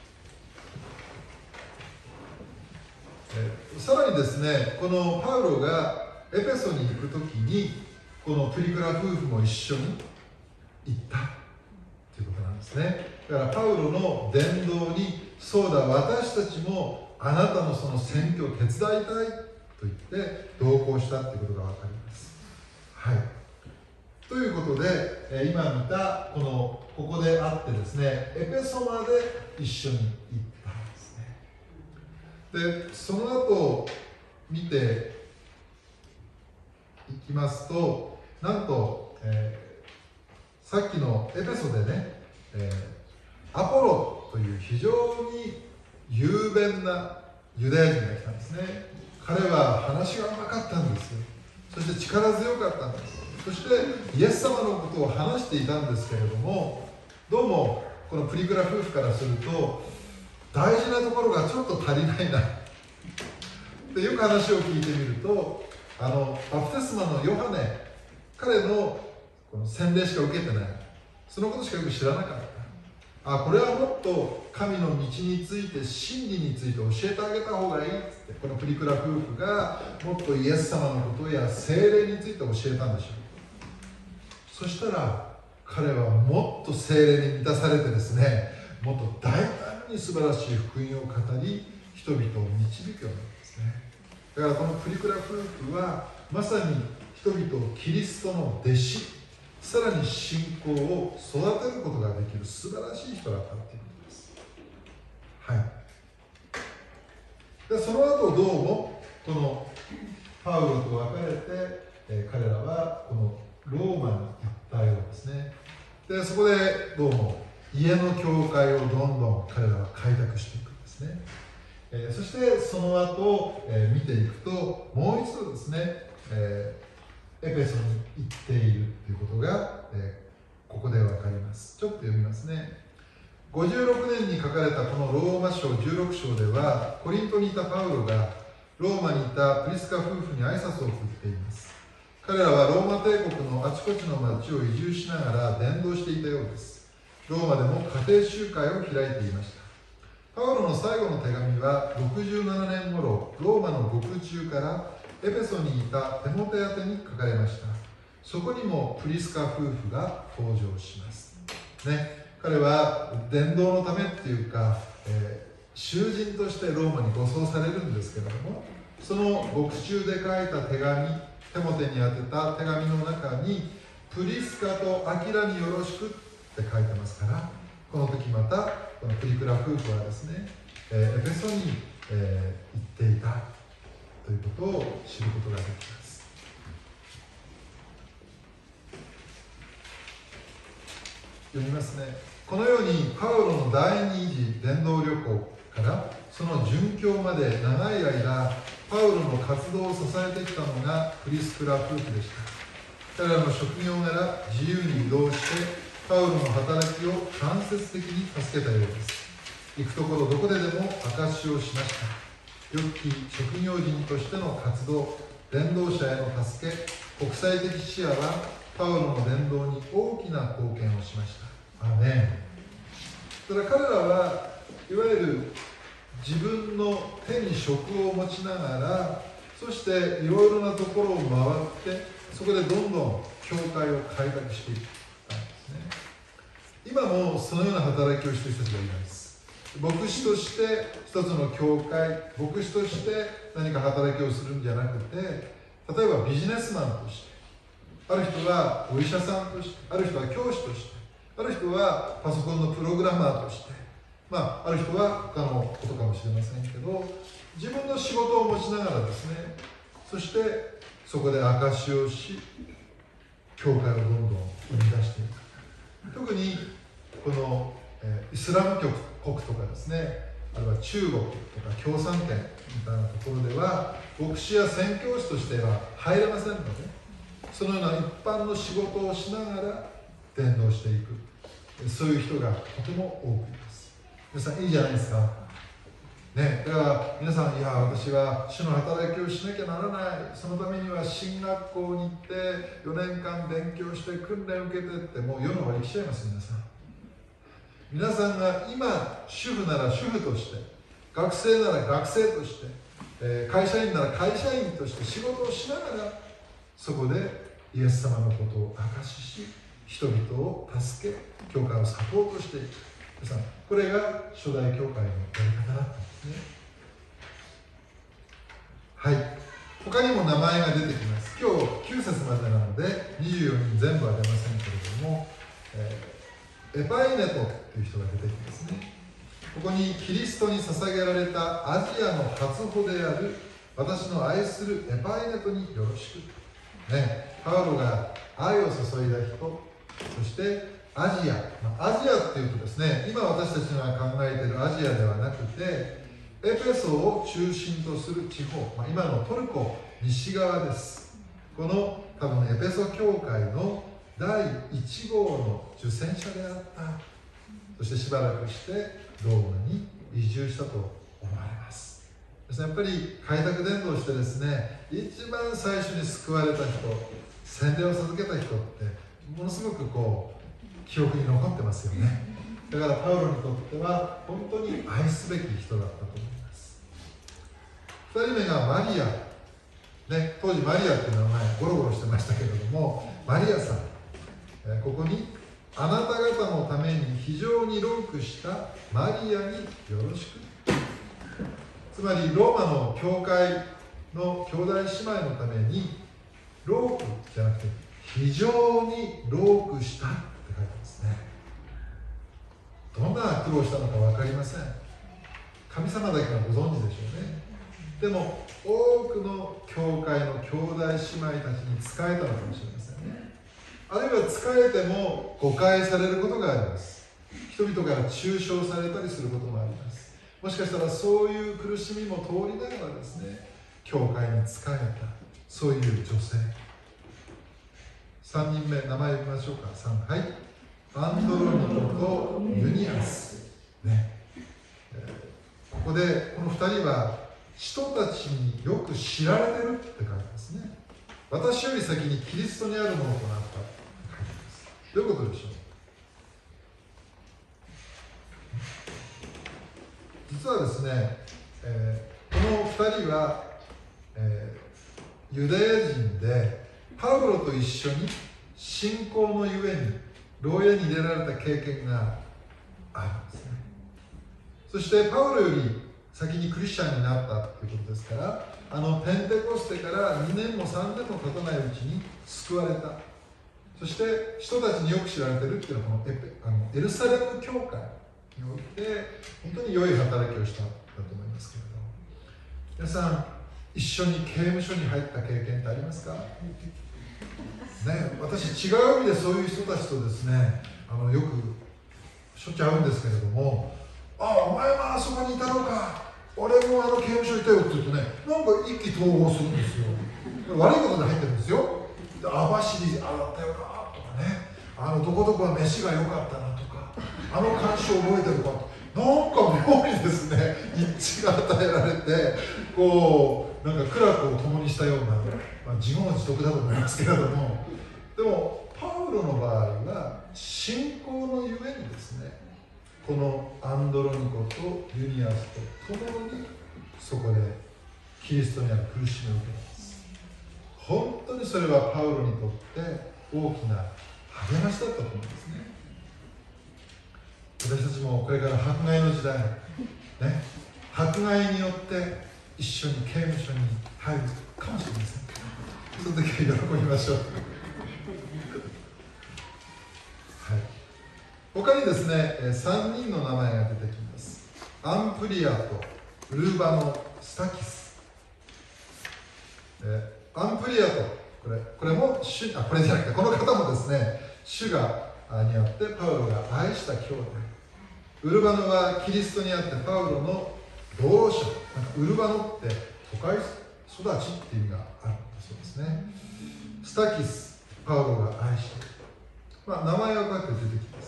さらにですね、このパウロがエペソに行くときに、このプリクラ夫婦も一緒に行ったということなんですね。だからパウロの伝道に、そうだ、私たちもあなたのその宣教を手伝いたいと言って同行したということが分かります。はい。ということで、今見たここであってですね、エペソまで一緒に行ったんですね。で、その後見ていきますと、なんと、さっきのエペソでね、アポロという非常に雄弁なユダヤ人が来たんですね。彼は話がうまかったんですよ。そして力強かったんです。そしてイエス様のことを話していたんですけれども、どうもこのプリクラ夫婦からすると大事なところがちょっと足りないなで、よく話を聞いてみると、バプテスマのヨハネ、彼のこの洗礼しか受けてない、そのことしかよく知らなかった。これはもっと神の道について、真理について教えてあげた方がいいっつって、このプリクラ夫婦がもっとイエス様のことや聖霊について教えたんでしょう。そしたら彼はもっと聖霊に満たされてですね、もっと大胆に素晴らしい福音を語り、人々を導くようになるんですね。だからこのプリクラ夫婦はまさに人々をキリストの弟子、さらに信仰を育てることができる素晴らしい人だったということです。はい。でその後どうもこのパウロと別れて、彼らはこのローマに行ったようですね。でそこでどうも家の教会をどんどん彼らは開拓していくんですね。そしてその後、見ていくと、もう一度ですね、エペソに行っているということが、ここで分かります。ちょっと読みますね。56年に書かれたこのローマ書16章では、コリントにいたパウロがローマにいたプリスカ夫婦に挨拶を送っています。 彼らはローマ帝国のあちこちの町を移住しながら伝道していたようです。ローマでも家庭集会を開いていました。パウロの最後の手紙は67年頃、ローマの獄中からエペソにいたテモテ宛てに書かれました。そこにもプリスカ夫婦が登場しますね。彼は伝道のためっていうか、囚人としてローマに護送されるんですけれども、その獄中で書いた手紙、テモテに宛てた手紙の中にプリスカとアキラによろしくって書いてますから、この時またこのプリクラ夫婦はですね、エペソに、行っていたということを知ることができます。読みますね。このようにパウロの第二次伝道旅行からその殉教まで長い間パウロの活動を支えてきたのがプリスクラ夫婦でした。彼らの職業柄自由に移動してパウロの働きを間接的に助けたようです。行くところどこででも証しをしました。良き職業人としての活動、伝道者への助け、国際的視野はパウロの伝道に大きな貢献をしました。アーメン。それから彼らはいわゆる自分の手に職を持ちながら、そしていろいろなところを回って、そこでどんどん教会を開拓していったんですね。今もそのような働きをしている人たちがいます。牧師として一つの教会、牧師として何か働きをするんじゃなくて、例えばビジネスマンとして、ある人はお医者さんとして、ある人は教師として、ある人はパソコンのプログラマーとして、ある人は他のことかもしれませんけど、自分の仕事を持ちながらですね、そしてそこで証しをし、教会をどんどん生み出していく。特にこの、イスラム国とかですね、あるいは中国とか共産圏みたいなところでは牧師や宣教師としては入れませんので、そのような一般の仕事をしながら伝道していく、そういう人がとても多くいます。皆さんいいじゃないですかね。だから皆さん、いや私は主の働きをしなきゃならない、そのためには進学校に行って4年間勉強して訓練を受けてって、もう世の終わり来ちゃいます。皆さんが今主婦なら主婦として、学生なら学生として、会社員なら会社員として仕事をしながら、そこでイエス様のことを証しし、人々を助け、教会をサポートしていく。皆さん、これが初代教会のやり方だったんですね。はい、他にも名前が出てきます。今日9節までなので24人全部は出ませんけれども、エパイネトという人が出てきますね。ここにキリストに捧げられたアジアの初歩である私の愛するエパイネトによろしく、ね、パウロが愛を注いだ人、そしてアジアっていうとですね、今私たちが考えているアジアではなくて、エペソを中心とする地方、今のトルコ西側です。この多分エペソ教会の第1号の受選者であった。そしてしばらくしてローマに移住したと思われます。やっぱり開拓伝道してですね、一番最初に救われた人、洗礼を授けた人ってものすごく記憶に残ってますよね。だからパウロにとっては本当に愛すべき人だったと思います。2人目がマリア、ね、当時マリアっていう名前ゴロゴロしてましたけれども、マリアさん、ここにあなた方のために非常に労苦したマリアによろしく。つまりローマの教会の兄弟姉妹のために労苦じゃなくて非常に労苦したって書いてますね。どんな苦労したのか分かりません。神様だけがご存知でしょうね。でも多くの教会の兄弟姉妹たちに仕えたのかもしれませんね。あるいは仕えても誤解されることがあります。人々から中傷されたりすることもあります。もしかしたらそういう苦しみも通りながらですね、教会に仕えた、そういう女性。3人目、名前読みましょうか。3、はい。アンドロニコとユニアス、ね。ここでこの2人は人たちによく知られてるって書いてますね。 私より先にキリストにあるものとなった。どういうことでしょう。実はですね、この2人は、ユダヤ人でパウロと一緒に信仰のゆえに牢屋に入れられた経験があるんですね。そしてパウロより先にクリスチャンになったということですから、ペンテコステから2年も3年も経たないうちに救われた。そして人たちによく知られているっていうのはこのエルサレム教会において本当に良い働きをしたんだと思いますけれど、皆さん一緒に刑務所に入った経験ってありますか？ね、私違う意味でそういう人たちとですね、よくしょっちゅう会うんですけれども、お前もあそこにいたのか、俺も刑務所いたよって言うとね、なんか意気投合するんですよ。悪いことで入ってるんですよ。網走だったよなとかね、どこどこは飯が良かったなとか、感傷覚えてるかと、なんか妙にですね、一致が与えられて、なんか苦楽を共にしたような、自業自得だと思いますけれども、でもパウロの場合は信仰のゆえにですね、このアンドロニコとユニアスと共にそこでキリストにある苦しみを受けます。本当にそれはパウロにとって大きな励ましだったと思うんですね。私たちもこれから迫害の時代、迫害によって一緒に刑務所に入るかもしれません。その時は喜びましょう。他にですね、3人の名前が出てきます。アンプリアとウルバノ・スタキス。アンプリアと、これもこれじゃなくて、この方もですね、主がにあってパウロが愛した兄弟。ウルバノはキリストにあってパウロの同志。ウルバノって都会育ちっていう意味があるんだそうですね。スタキス、パウロが愛した。名前は書く出てきます。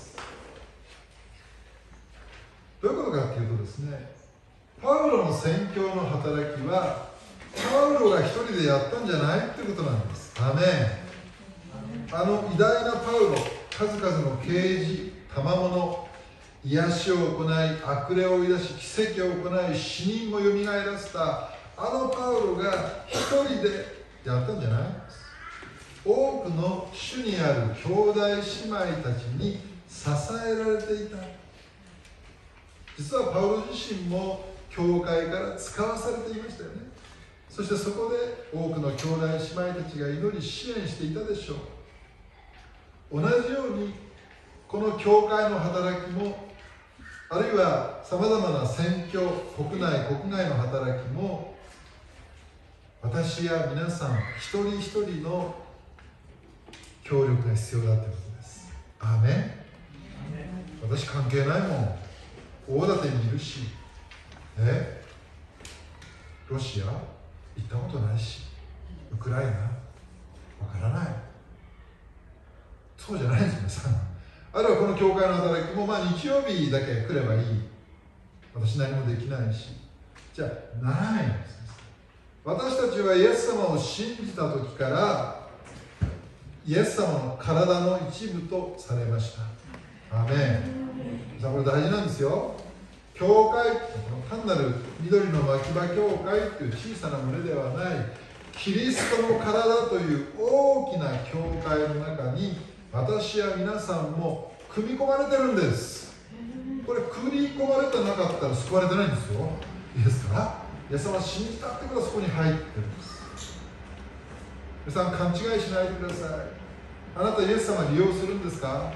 どういうことかというとですね、パウロの宣教の働きはパウロが一人でやったんじゃないということなんです。アメン。偉大なパウロ、数々の啓示、賜物、癒しを行い、悪霊を追い出し、奇跡を行い、死人もよみがえらせたパウロが一人でやったんじゃないんです。多くの主にある兄弟姉妹たちに支えられていた。実はパウロ自身も教会から使わされていましたよね。そしてそこで多くの兄弟姉妹たちが祈り支援していたでしょう。同じようにこの教会の働きも、あるいはさまざまな宣教、国内国外の働きも、私や皆さん一人一人の協力が必要だということです。アーメン。私関係ないもん。大館にいるし、ロシア行ったことないし、ウクライナわからない。そうじゃないんです、皆さん。あるいはこの教会の働きも、日曜日だけ来ればいい。私何もできないし。じゃないんです。私たちはイエス様を信じた時から、イエス様の体の一部とされました。アーメン。これ大事なんですよ。教会、単なる緑の牧場教会という小さな群れではない、キリストの体という大きな教会の中に、私や皆さんも組み込まれてるんです。これ組み込まれてなかったら救われてないんですよ。いいですか？イエス様を信じたってことはそこに入ってるんです。皆さん勘違いしないでください。あなたイエス様を利用するんですか？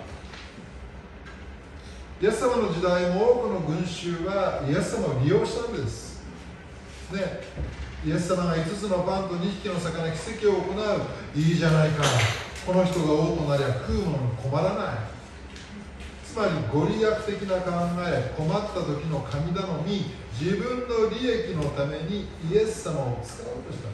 イエス様の時代も多くの群衆はイエス様を利用したんです。ね、イエス様が5つのパンと2匹の魚、奇跡を行う。いいじゃないか。この人が王となりゃ食うものに困らない。つまりご利益的な考え、困った時の神頼み、自分の利益のためにイエス様を使おうとした。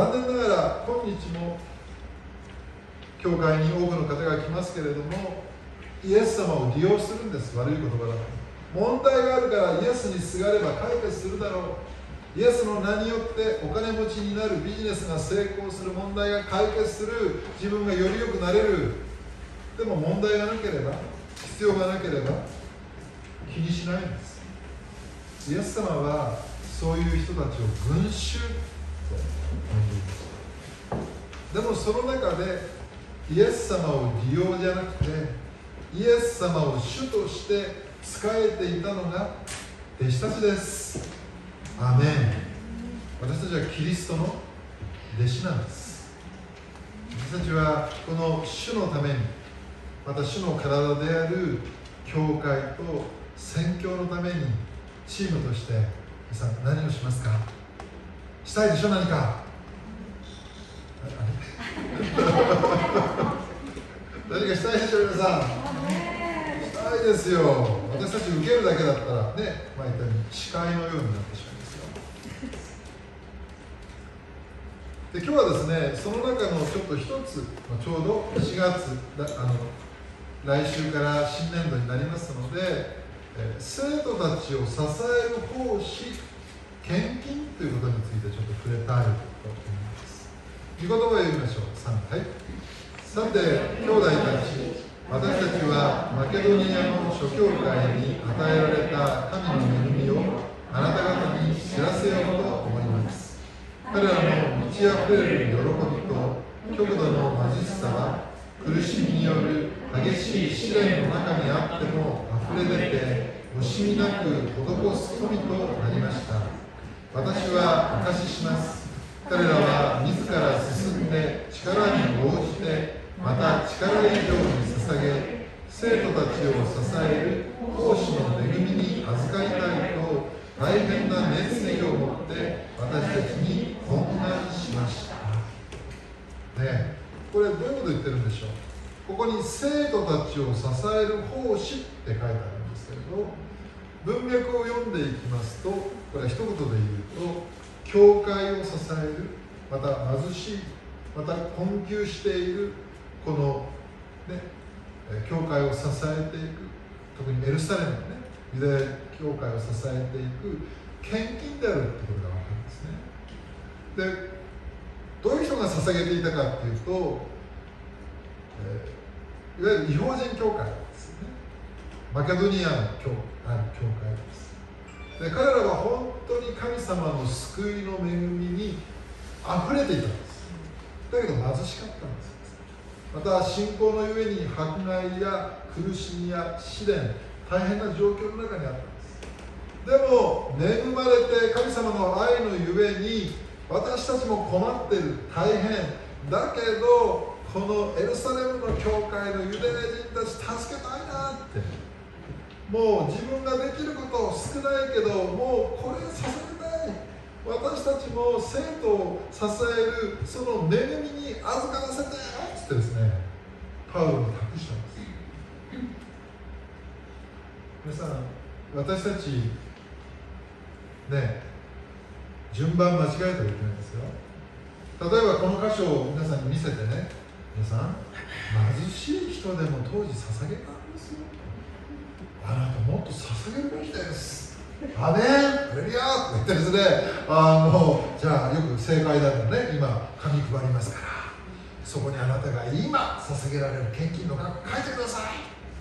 残念ながら今日も教会に多くの方が来ますけれども、イエス様を利用するんです。悪い言葉だと。問題があるからイエスにすがれば解決するだろう。 イエスの名によってお金持ちになる、ビジネスが成功する、問題が解決する、自分がより良くなれる。でも問題がなければ、必要がなければ気にしないんです。イエス様はそういう人たちを群衆と呼んでいます。でもその中でイエス様を利用じゃなくて、イエス様を主として仕えていたのが弟子たちです。アーメン。私たちはキリストの弟子なんです。私たちはこの主のために、また主の体である教会と宣教のためにチームとして皆さん何をしますか？したいでしょ、何か。何かしたいでしょ、皆さん。したいですよ。私たち受けるだけだったらね、言ったように司会のようになってしまいますよ。で、今日はですね、その中のちょっと一つ、ちょうど4月来週から新年度になりますので、生徒たちを支える奉仕、献金ということについてちょっと触れたいと思います。御言葉を読みましょう。3、はい。さて、兄弟たち、私たちはマケドニアの諸教会に与えられた神の恵みをあなた方に知らせようと思います。彼らの満ち溢れる喜びと極度の貧しさは、苦しみによる激しい試練の中にあっても溢れ出て、惜しみなく施す富となりました。私は証しします。彼らは自ら進んで力に応じて、また力以上に捧げ、生徒たちを支える奉仕の恵みに預かりたいと大変な熱意を持って私たちに懇願しました。ね、これどういうこと言ってるんでしょう。ここに生徒たちを支える奉仕って書いてあるんですけれど、文脈を読んでいきますと、これは一言で言うと、教会を支える、また貧しい、また困窮しているこの、ね、教会を支えていく、特にエルサレムのね、ユダヤ教会を支えていく献金であるということが分かるんですね。で、どういう人が捧げていたかというと、いわゆる異邦人教会ですよね。マケドニアのある教会です。で、彼らは本当に神様の救いの恵みにあふれていたんです。だけど貧しかったんです。また信仰のゆえに迫害や苦しみや試練、大変な状況の中にあったんです。でも恵まれて神様の愛のゆえに、私たちも困っている、大変だけど、このエルサレムの教会のユダヤ人たち助けたいなって、もう自分ができること少ないけど、もうこれ捧げたい、私たちも生徒を支えるその恵みに預からせてってですね、パウロに託したんです。皆さん、私たちね、順番間違えてはいけないんですよ。例えばこの箇所を皆さんに見せてね、皆さん、貧しい人でも当時捧げたんですよ。あなたもっと捧げるべきです。アメン、ハレルヤーって言ってですね、もうじゃあよく正解だとね、今紙配りますから、そこにあなたが今捧げられる献金の額書いてください。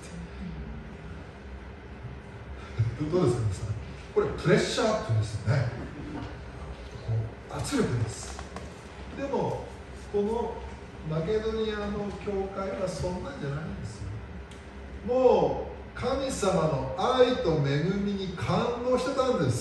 どうですか皆さん、これプレッシャーって言うんですよね。圧力です。でもこのマケドニアの教会はそんなんじゃないんですよ。もう神様の愛と恵みに感動してたんです。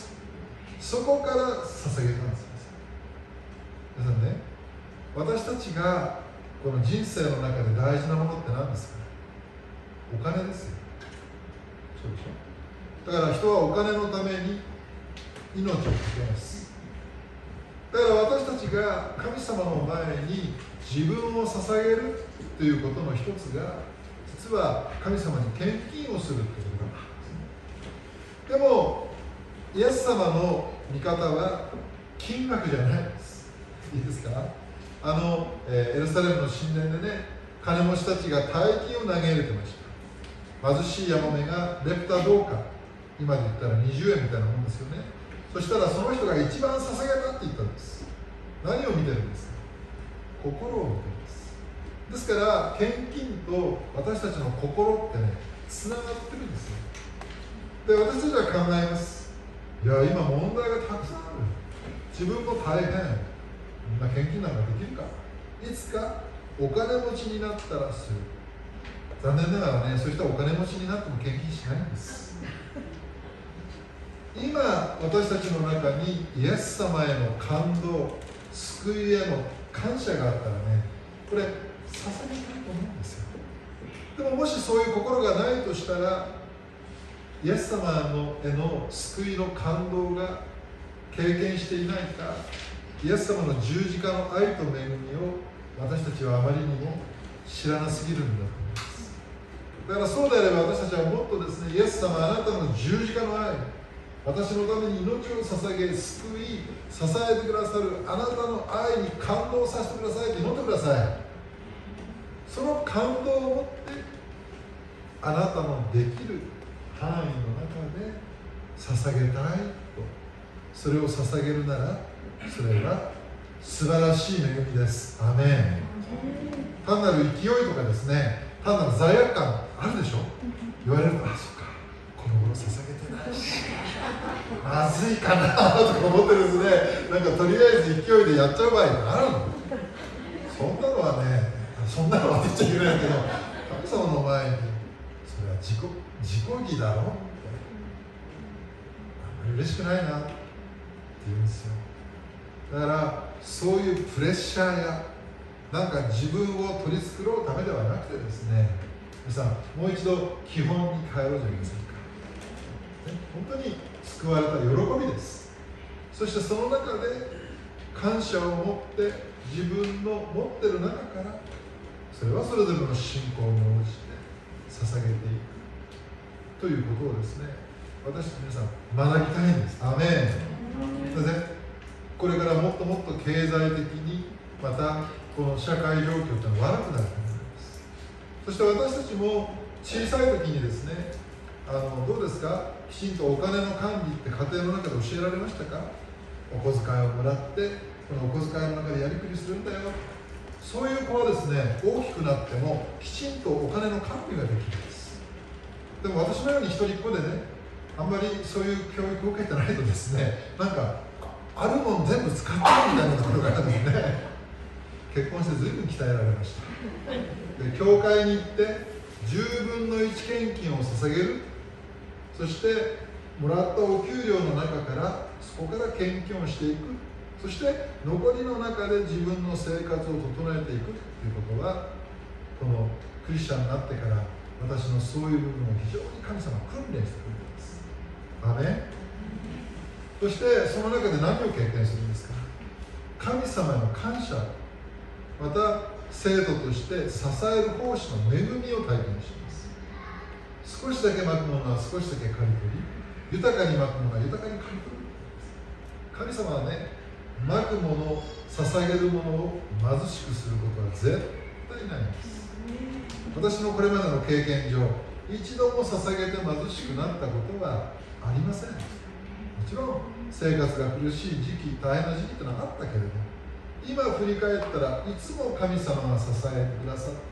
そこから捧げたんです。皆さんね、私たちがこの人生の中で大事なものって何ですか？お金ですよ。そうでしょ。だから人はお金のために命を懸けます。だから私たちが神様の前に自分を捧げるということの一つが、実は神様に献金をするということなんです。でもイエス様の見方は金額じゃないです。いいですか？エルサレムの神殿でね、金持ちたちが大金を投げ入れてました。貧しいヤモメがレプタ銅貨、今で言ったら20円みたいなもんですよね。 そしたらその人が一番捧げたって言ったんです。何を見てるんですか？心を見てるんです。ですから献金と私たちの心ってね、つながってるんですよ。で、私たちは考えます。いや、今問題がたくさんある。自分も大変。みんな献金なんかできるか。いつかお金持ちになったらする。残念ながらね、そういう人はお金持ちになっても献金しないんです。今私たちの中にイエス様への感動、救いへの感謝があったらね、これ捧げたいと思うんですよ。でももしそういう心がないとしたら、イエス様への救いの感動が経験していないか、イエス様の十字架の愛と恵みを私たちはあまりにも知らなすぎるんだと思います。だからそうであれば私たちはもっとですね、イエス様、あなたの十字架の愛、私のために命を捧げ、救い、支えてくださるあなたの愛に感動させてくださいと祈ってください。その感動を持ってあなたのできる範囲の中で捧げたいと、それを捧げるなら、それは素晴らしい恵みです。アメン。単なる勢いとかですね、単なる罪悪感あるでしょ。言われると、あ、そっか、この頃捧げてないしまずいかなとか思ってですね、なんかとりあえず勢いでやっちゃう場合があるの。そんなのはね、そんなのは言っちゃいけないけど、神様の前にそれは自己義だろって、あんまり嬉しくないなって言うんですよ。だからそういうプレッシャーやなんか自分を取り繕うためではなくてですね、皆さんもう一度基本に帰ろうじゃありませんか。本当に救われた喜びです。そしてその中で感謝を持って自分の持っている中からそれはそれぞれの信仰に応じて捧げていくということをですね、私たち皆さん学びたいんです。アメン。なぜこれからもっともっと経済的にまたこの社会状況というのは悪くなると思います。そして私たちも小さい時にですね、どうですか、きちんとお金の管理って家庭の中で教えられましたか。お小遣いをもらってこのお小遣いの中でやりくりするんだよ。そういう子はですね、大きくなってもきちんとお金の管理ができるんです。でも私のように一人っ子でね、あんまりそういう教育を受けてないとですね、なんかあるもん全部使っちゃうみたいなところがですね結婚して随分鍛えられました。で、教会に行って10分の1献金を捧げる。そしてもらったお給料の中からそこから献金をしていく。そして残りの中で自分の生活を整えていくということは、このクリスチャンになってから私のそういう部分を非常に神様は訓練してくれるんです。アメン。そしてその中で何を経験するんですか。神様への感謝、また生徒として支える奉仕の恵みを体験します。少しだけまくものは少しだけ刈り取り、豊かにまくものは豊かに刈り取る。神様はね、まくもの、捧げるものを貧しくすることは絶対ないんです。私のこれまでの経験上、一度も捧げて貧しくなったことはありません。もちろん生活が苦しい時期、大変な時期ってのはあったけれども、今振り返ったらいつも神様が支えてくださって、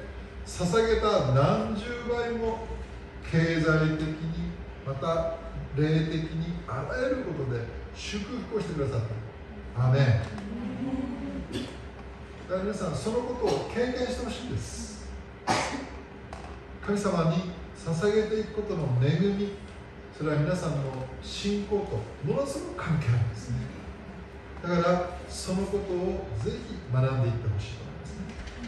捧げた何十倍も経済的にまた霊的にあらゆることで祝福をしてくださった。アメン。だから皆さん、そのことを経験してほしいんです。神様に捧げていくことの恵み、それは皆さんの信仰とものすごく関係あるんですね。だからそのことをぜひ学んでいってほしいと思いますね。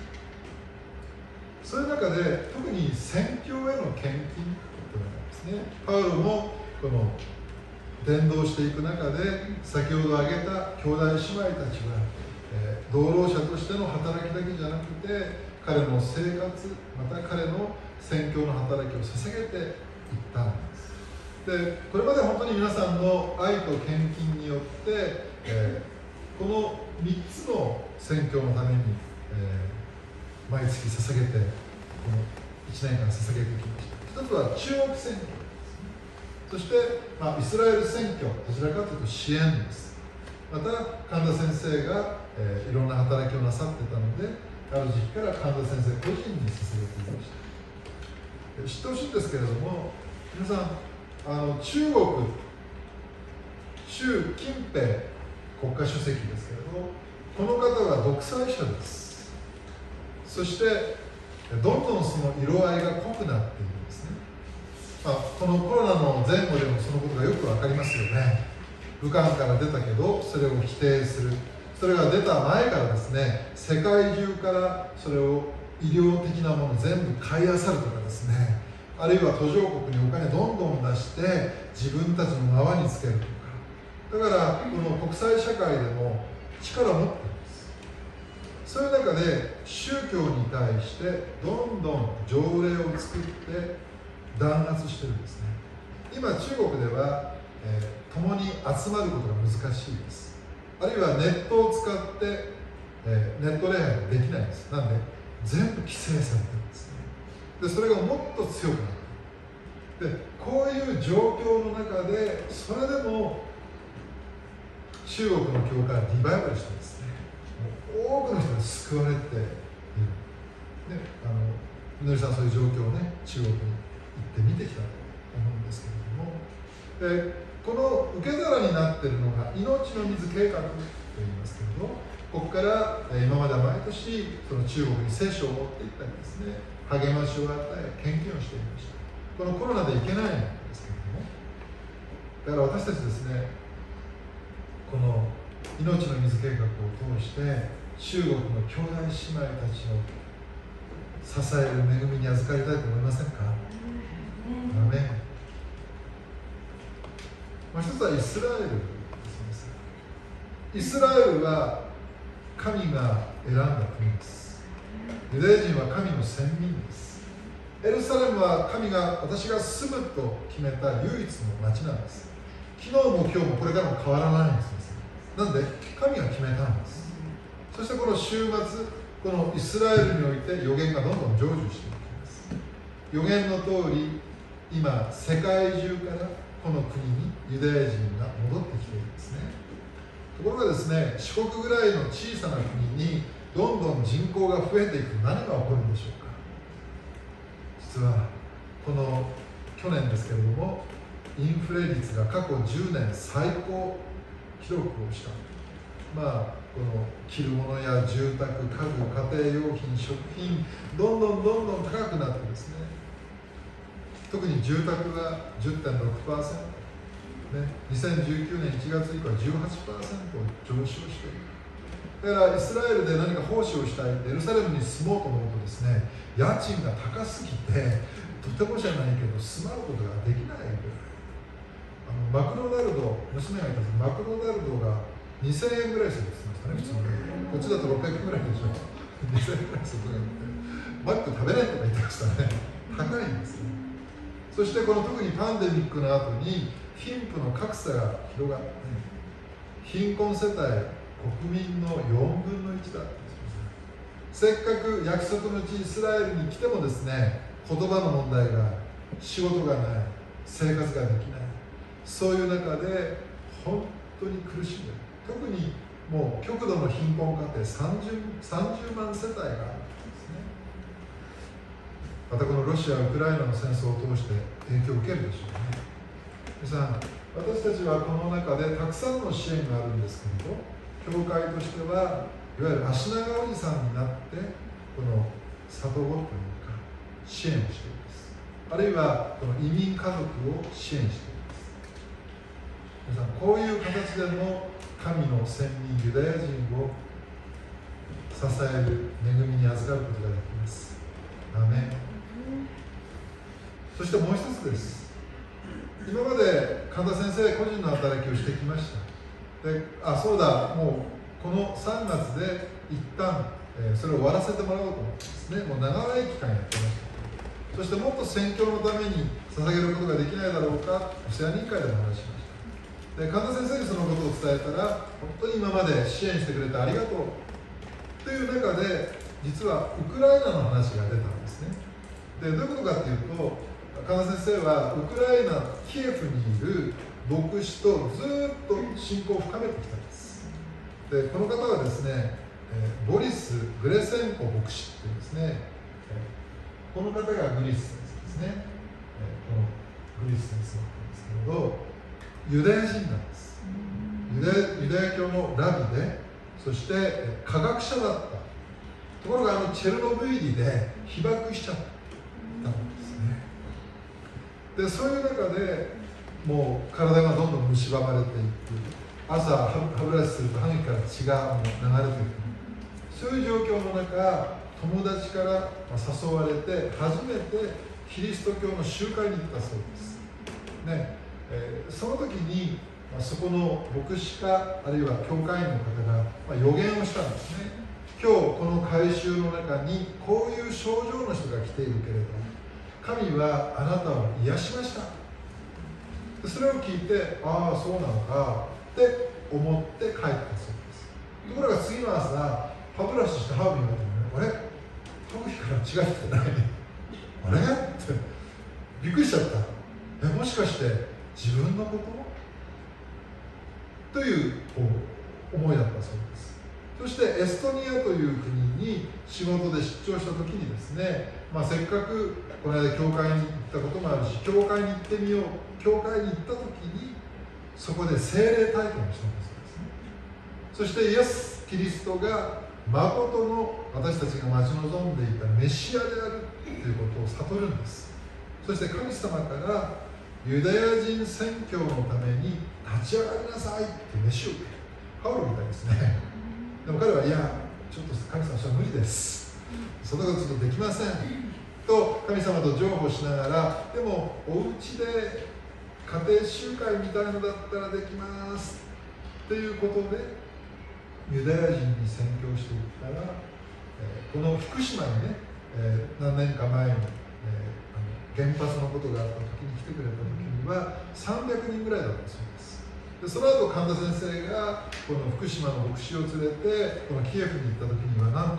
そういう中で特に宣教への献金というのがですね、パウロもこの伝道していく中で、先ほど挙げた兄弟姉妹たちは、同労者としての働きだけじゃなくて、彼の生活、また彼の宣教の働きを捧げていったんです。で、これまで本当に皆さんの愛と献金によって、この3つの宣教のために、毎月捧げて、この1年間捧げてきました。一つは中国宣教ですね。 そして、イスラエル選挙、どちらかというと支援です。また神田先生が、いろんな働きをなさってたので、ある時期から神田先生個人に捧げていました。知ってほしいんですけれども、皆さん、中国、習近平国家主席ですけれども、この方は独裁者です。そしてどんどんその色合いが濃くなっているんですね。このコロナの前後でもそのことがよく分かりますよね。武漢から出たけどそれを否定する、それが出た前からですね、世界中からそれを医療的なもの全部買い漁るとかですね、あるいは途上国にお金どんどん出して自分たちの縄につけるとか、だからこの国際社会でも力を持っています。そういう中で宗教に対してどんどん条例を作って弾圧してるんですね。今中国では、共に集まることが難しいです。あるいはネットを使って、ネット礼拝ができないんです。なんで全部規制されてるんですね。でそれがもっと強くなる。でこういう状況の中でそれでも中国の教会はリバイバルしてですね、多くの人が救われている。みのりさんそういう状況をね、中国に行って見てきたと思うんですけれども、この受け皿になっているのが命の水計画といいますけれど、ここから今までは毎年その中国に聖書を持っていったりですね、励ましを与え献金をしていました。このコロナでいけないんですけれども、だから私たちですね、この命の水計画を通して中国の兄弟姉妹たちの支える恵みに預かりたいと思いませんか？アメン。一つはイスラエルです。イスラエルは神が選んだ国です。ユダヤ人は神の選民です。エルサレムは神が私が住むと決めた唯一の町なんです。昨日も今日もこれからも変わらないんです。なんで神が決めたんです。そしてこの週末、このイスラエルにおいて預言がどんどん成就していきます。預言の通り、今世界中からこの国にユダヤ人が戻ってきているんですね。ところがですね、四国ぐらいの小さな国にどんどん人口が増えていくと何が起こるんでしょうか。実はこの去年ですけれども、インフレ率が過去10年最高記録をした。この着るものや住宅、家具、家庭用品、食品、どんどん高くなってですね、特に住宅が 10.6%、2019年1月以降は 18% 上昇している。だからイスラエルで何か奉仕をしたい、エルサレムに住もうと思うとですね、家賃が高すぎてとてもじゃないけど住まうことができないぐらい。マクドナルド、娘がいたんですけど、マクドナルドが2000円ぐらいするって言ってましたね、普通に。こっちだと600円ぐらいでしょ。2000円ぐらいするとか言って、マック食べないとか言ってましたね。高いんですね。そしてこの特にパンデミックの後に貧富の格差が広がって、貧困世帯、国民の4分の1だって言ってました。せっかく約束の地イスラエルに来てもですね、言葉の問題がある、仕事がない、生活ができない、そういう中で本当に苦しんでいる。特にもう極度の貧困家庭 30万世帯があるんですね。またこのロシア・ウクライナの戦争を通して影響を受けるでしょうね。皆さん、私たちはこの中でたくさんの支援があるんですけれど、教会としてはいわゆる足長おじさんになってこの里子というか支援をしています。あるいはこの移民家族を支援しています。皆さん、こういう形でも神の選民ユダヤ人を支える恵みに預かることができます。アメン。そしてもう一つです。今まで神田先生個人の働きをしてきました。で、そうだ、もうこの3月で一旦、それを終わらせてもらおうと思ってですね、もう長い期間やってました。そしてもっと宣教のために捧げることができないだろうか、オセアニン会でも話しました。で、神田先生にそのことを伝えたら、本当に今まで支援してくれてありがとうという中で、実はウクライナの話が出たんですね。で、どういうことかっていうと、 神田先生はウクライナキエフにいる牧師とずっと親交を深めてきたんです。でこの方はですね、ボリス・グレセンコ牧師っていうんですね、この方がグリス先生ですね、このグリス先生なんですけれど、ユダヤ人なんです。ユダヤ教のラビで、そして科学者だった。ところがチェルノブイリで被爆しちゃったんですね。でそういう中でもう体がどんどん蝕まれていく。朝歯ブラシすると歯茎から血が流れていく。そういう状況の中、友達から誘われて初めてキリスト教の集会に行ったそうです、ね。その時にそこの牧師かあるいは教会員の方が予言をしたんですね。今日この改宗の中にこういう症状の人が来ているけれど、神はあなたを癒しました。それを聞いて、ああそうなのかって思って帰ったそうです。ところが次の朝歯ブラシして歯を磨いてもね、あれ歯茎から血が出てないあれってびっくりしちゃった。もしかして自分のことという思いだったそうです。そしてエストニアという国に仕事で出張した時にですね、せっかくこの間教会に行ったこともあるし、教会に行ってみよう、教会に行った時にそこで聖霊体験をしたんですね。そしてイエス・キリストが誠の私たちが待ち望んでいたメシアであるということを悟るんです。そして神様からユダヤ人宣教のために立ち上がりなさいって召しを受ける。パウロみたいですね。でも彼は、いやちょっと神様それは無理です、そんなことちょっとできませんと神様と譲歩しながら、でもお家で家庭集会みたいのだったらできますということでユダヤ人に宣教していったら、この福島にね、何年か前に、原発のことがあった時に来てくれた時には300人ぐらいだったそうです。でその後神田先生がこの福島の牧師を連れてこのキエフに行った時にはなんと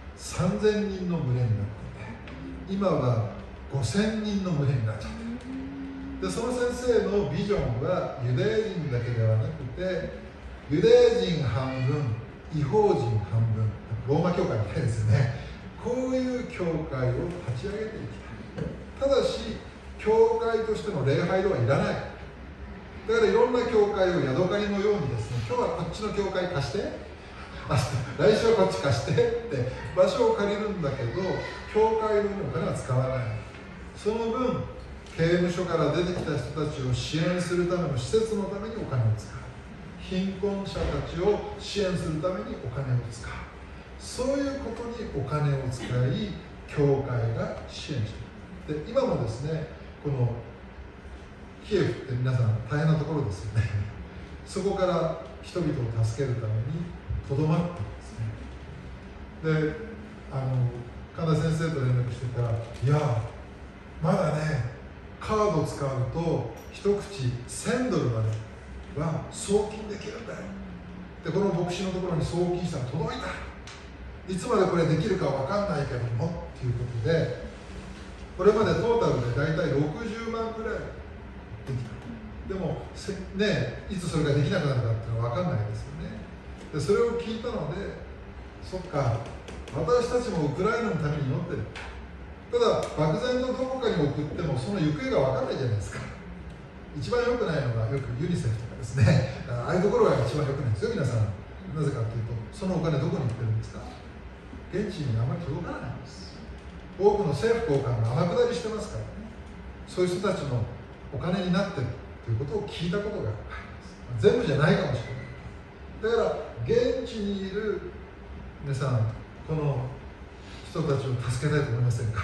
3000人の群れになって今は5000人の群れになっちゃってる。でその先生のビジョンはユダヤ人だけではなくてユダヤ人半分、異邦人半分、ローマ教会みたいですよね。こういう教会を立ち上げていきたい。ただし、教会としての礼拝ではいらない。だからいろんな教会をヤドカリのようにですね、今日はこっちの教会貸して、来週はこっち貸してって場所を借りるんだけど、教会のお金は使わない。その分、刑務所から出てきた人たちを支援するための施設のためにお金を使う。貧困者たちを支援するためにお金を使う。そういうことにお金を使い、教会が支援している。で今もですね、このキエフって皆さん大変なところですよね。そこから人々を助けるためにとどまっているんですね。で神田先生と連絡してたら、いやまだねカード使うと一口1000ドルまでは送金できるんだよ。でこの牧師のところに送金したら届いた。いつまでこれできるか分かんないけどもっていうことで、これまでトータルで大体60万ぐらいできた。でもね、いつそれができなくなるかっていうのは分かんないですよね。でそれを聞いたので、そっか、私たちもウクライナのために祈ってる。ただ漠然とどこかに送ってもその行方が分かんないじゃないですか。一番良くないのがよくユニセフとかですね、ああいうところが一番良くないんですよ、皆さん。なぜかというと、そのお金どこに行ってるんですか？現地にあまり届かないんです。多くの政府高官が天下りしてますからね。そういう人たちのお金になってるということを聞いたことがあります。全部じゃないかもしれない。だから現地にいる皆さん、この人たちを助けたいと思いませんか？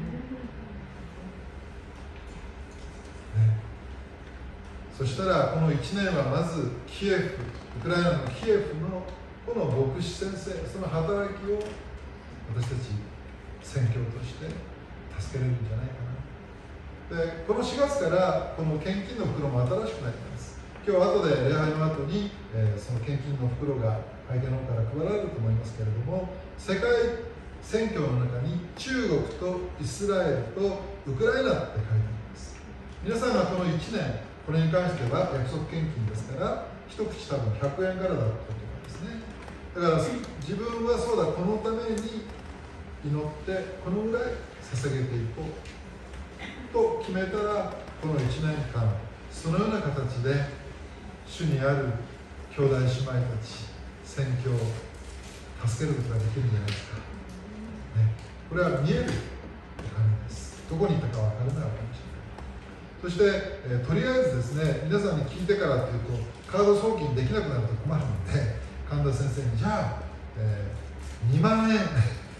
そしたらこの1年はまずキエフ、ウクライナのキエフのこの牧師先生、その働きを私たち宣教として助けれるんじゃないかな。でこの4月からこの献金の袋も新しくなります。今日後で礼拝の後に、その献金の袋が相手の方から配られると思いますけれども、世界宣教の中に中国とイスラエルとウクライナって書いてあります。皆さんがこの1年、これに関しては約束献金ですから、一口多分100円からだったと思うんですね。だから自分はそうだ、このために祈ってこのぐらい捧げていこうと決めたら、この1年間そのような形で主にある兄弟姉妹たち、宣教を助けることができるんじゃないですか、ね、これは見えるお金です。どこに行ったか分からないわけかもしれない。そして、とりあえずですね、皆さんに聞いてからというとカード送金できなくなると困るので、神田先生にじゃあ、2万円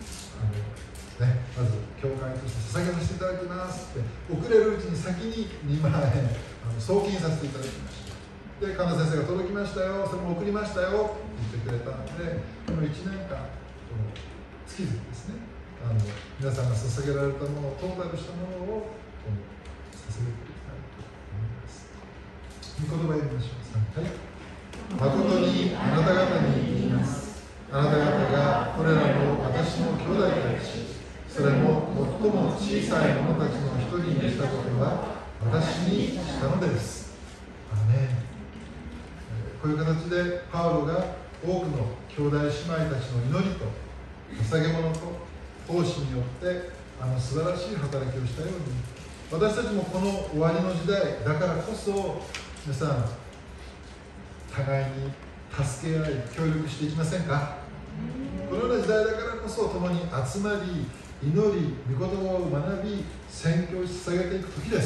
まず教会として捧げさせていただきますって送れるうちに先に2万円送金させていただきました。で、神田先生が届きましたよ、それも送りましたよって言ってくれたので、この1年間この月々ですね、皆さんが捧げられたものをトータルしたものを捧げていきたいと思います。御言葉を読みましょう。はい、誠にあなた方に言います。あなた方がこれらの私の兄弟たち、それも最も小さい者たちの一人にしたことは私にしたのです。アーメン。こういう形でパウロが多くの兄弟姉妹たちの祈りと捧げ物と奉仕によって素晴らしい働きをしたように、私たちもこの終わりの時代だからこそ、皆さん互いに助け合い協力していきませんか。このような時代だからこそ共に集まり、祈り、御言葉を学び、宣教し捧げていく時です。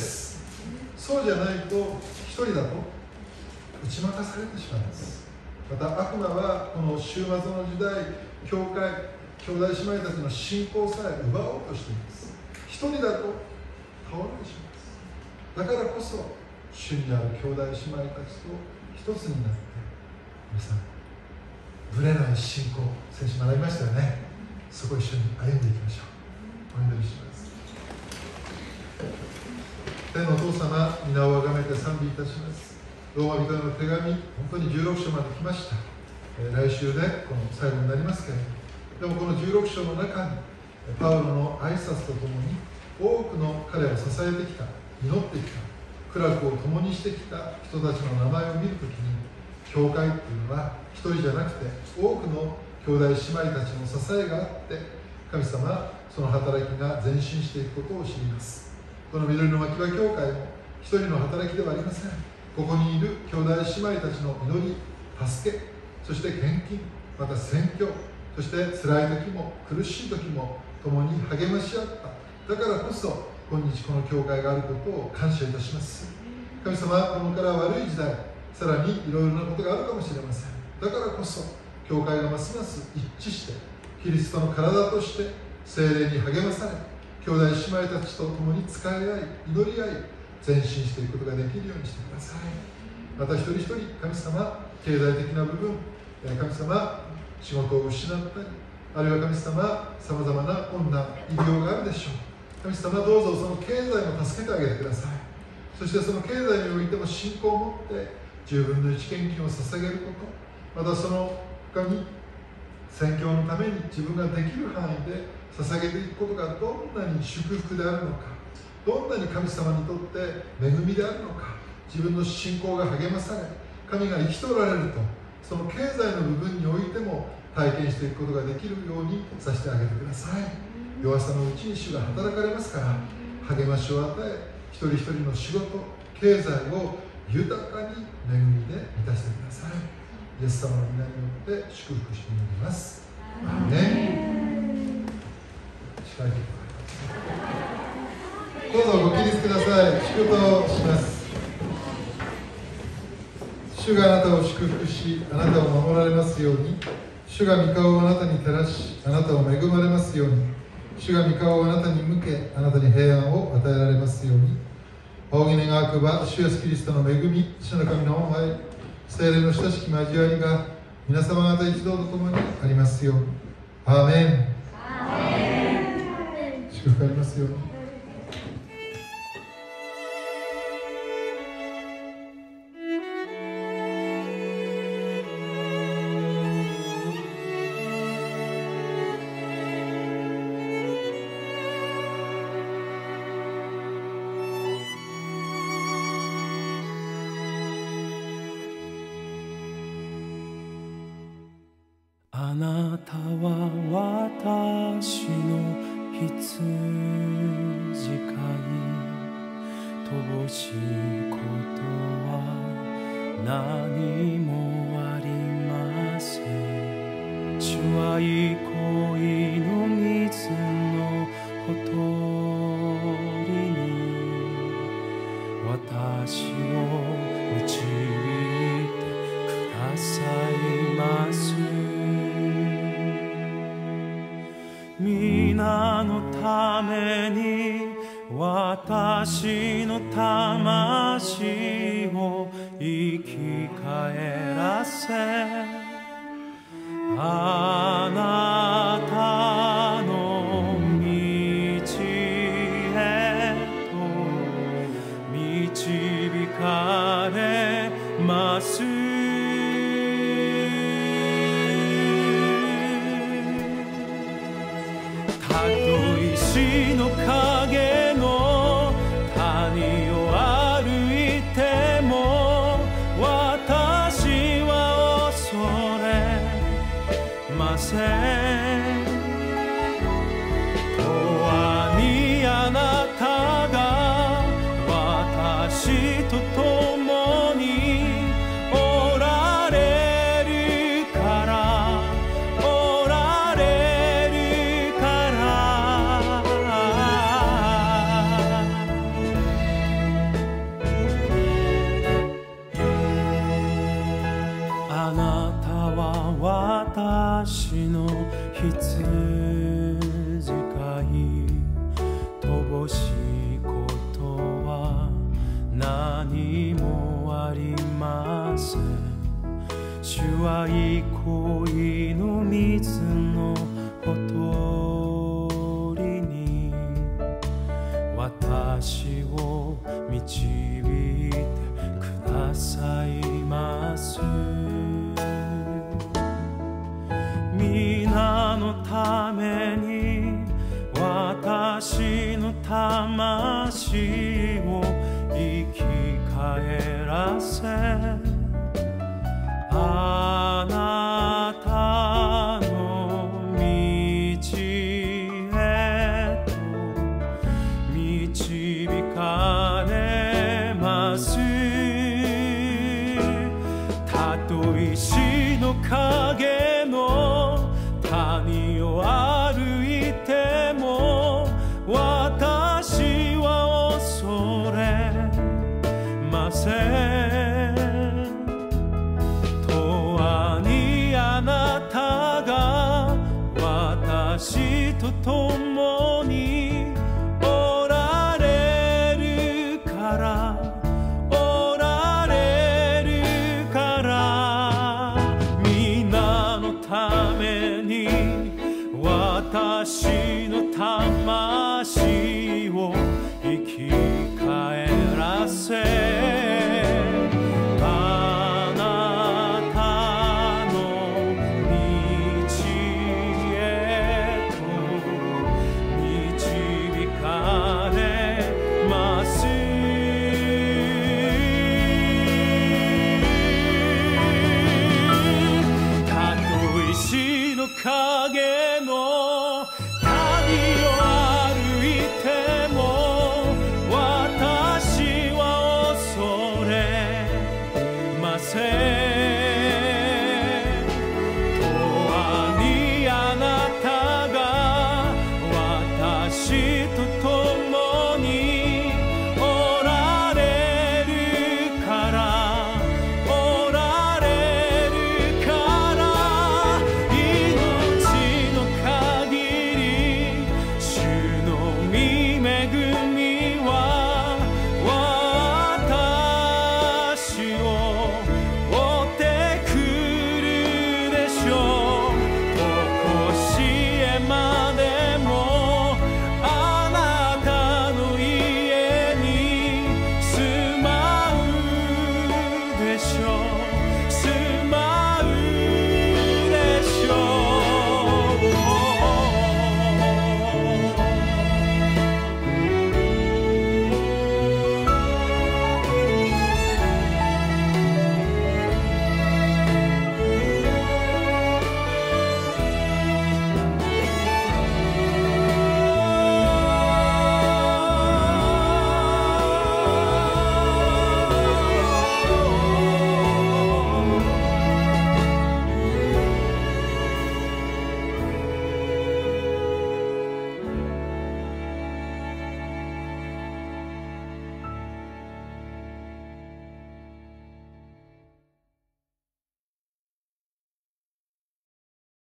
そうじゃないと一人だと打ち負かされてしまいます。また悪魔はこの終末の時代、教会、兄弟姉妹たちの信仰さえ奪おうとしています。一人だと倒れてしまいます。だからこそ主にある兄弟姉妹たちと一つになって、皆さんぶれない信仰、先週学びましたよね。そこを一緒に歩んでいきましょう。お祈りします。天のお父様、皆をあがめて賛美いたします。ローマ人への手紙、本当に16章まで来ました。来週でこの最後になりますけれども、でもこの16章の中にパウロの挨拶とともに多くの彼を支えてきた、祈ってきた、苦楽を共にしてきた人たちの名前を見るときに、教会っていうのは一人じゃなくて多くの兄弟姉妹たちの支えがあって、神様その働きが前進していくことを知ります。この緑の牧場教会も一人の働きではありません。ここにいる兄弟姉妹たちの祈り、助け、そして献金、また宣教、そして辛い時も苦しい時も共に励まし合った。だからこそ今日この教会があることを感謝いたします。神様、このから悪い時代、さらにいろいろなことがあるかもしれません。だからこそ教会がますます一致してキリストの体として聖霊に励まされ、兄弟姉妹たちと共に仕え合い、祈り合い、前進していくことができるようにしてください。また一人一人、神様、経済的な部分、神様、仕事を失ったり、あるいは神様、さまざまな困難、医療があるでしょう。神様、どうぞその経済も助けてあげてください。そしてその経済においても信仰を持って10分の1献金を捧げること、またその他に宣教のために自分ができる範囲で捧げていくことがどんなに祝福であるのか、どんなに神様にとって恵みであるのか、自分の信仰が励まされ、神が生きとられると、その経済の部分においても体験していくことができるようにさせてあげてください。弱さのうちに主が働かれますから、励ましを与え、一人一人の仕事、経済を豊かに恵みで満たしてください。イエス様の皆によって祝福しています。アーメン。近いところどうぞご起立ください。祝福をします。主があなたを祝福し、あなたを守られますように。主が御顔をあなたに照らし、あなたを恵まれますように。主が御顔をあなたに向け、あなたに平安を与えられますように。仰ぎ願わくば、主イエスキリストの恵み、主の神の御前、聖霊の親しき交わりが皆様方一同と共にありますように。アーメン。祝福ありますように。 あなたは私の羊飼い、乏しいことは何もありません。主は憩いの水のほとりに私を導いてくださいます。皆のために私の魂を生き返らせ、あなたの道へと導かれます。たとえ死の影の谷を歩いても私は恐れません。永遠にあなたが私と共におられるから、おられるから。あなたは私の羊飼い、乏しいことは何もありません。主は憩いの水のほとりに私を導いてくださいます。皆のために私の魂を生き返らせ、あなたの道へと導かれます。たとえ死の影の谷を歩いても私は恐れません。永遠にあなたが私と共におられるから、おられるから。皆のために私の魂を生き返らせ、あなたの道へと導かれます。たとえ死の影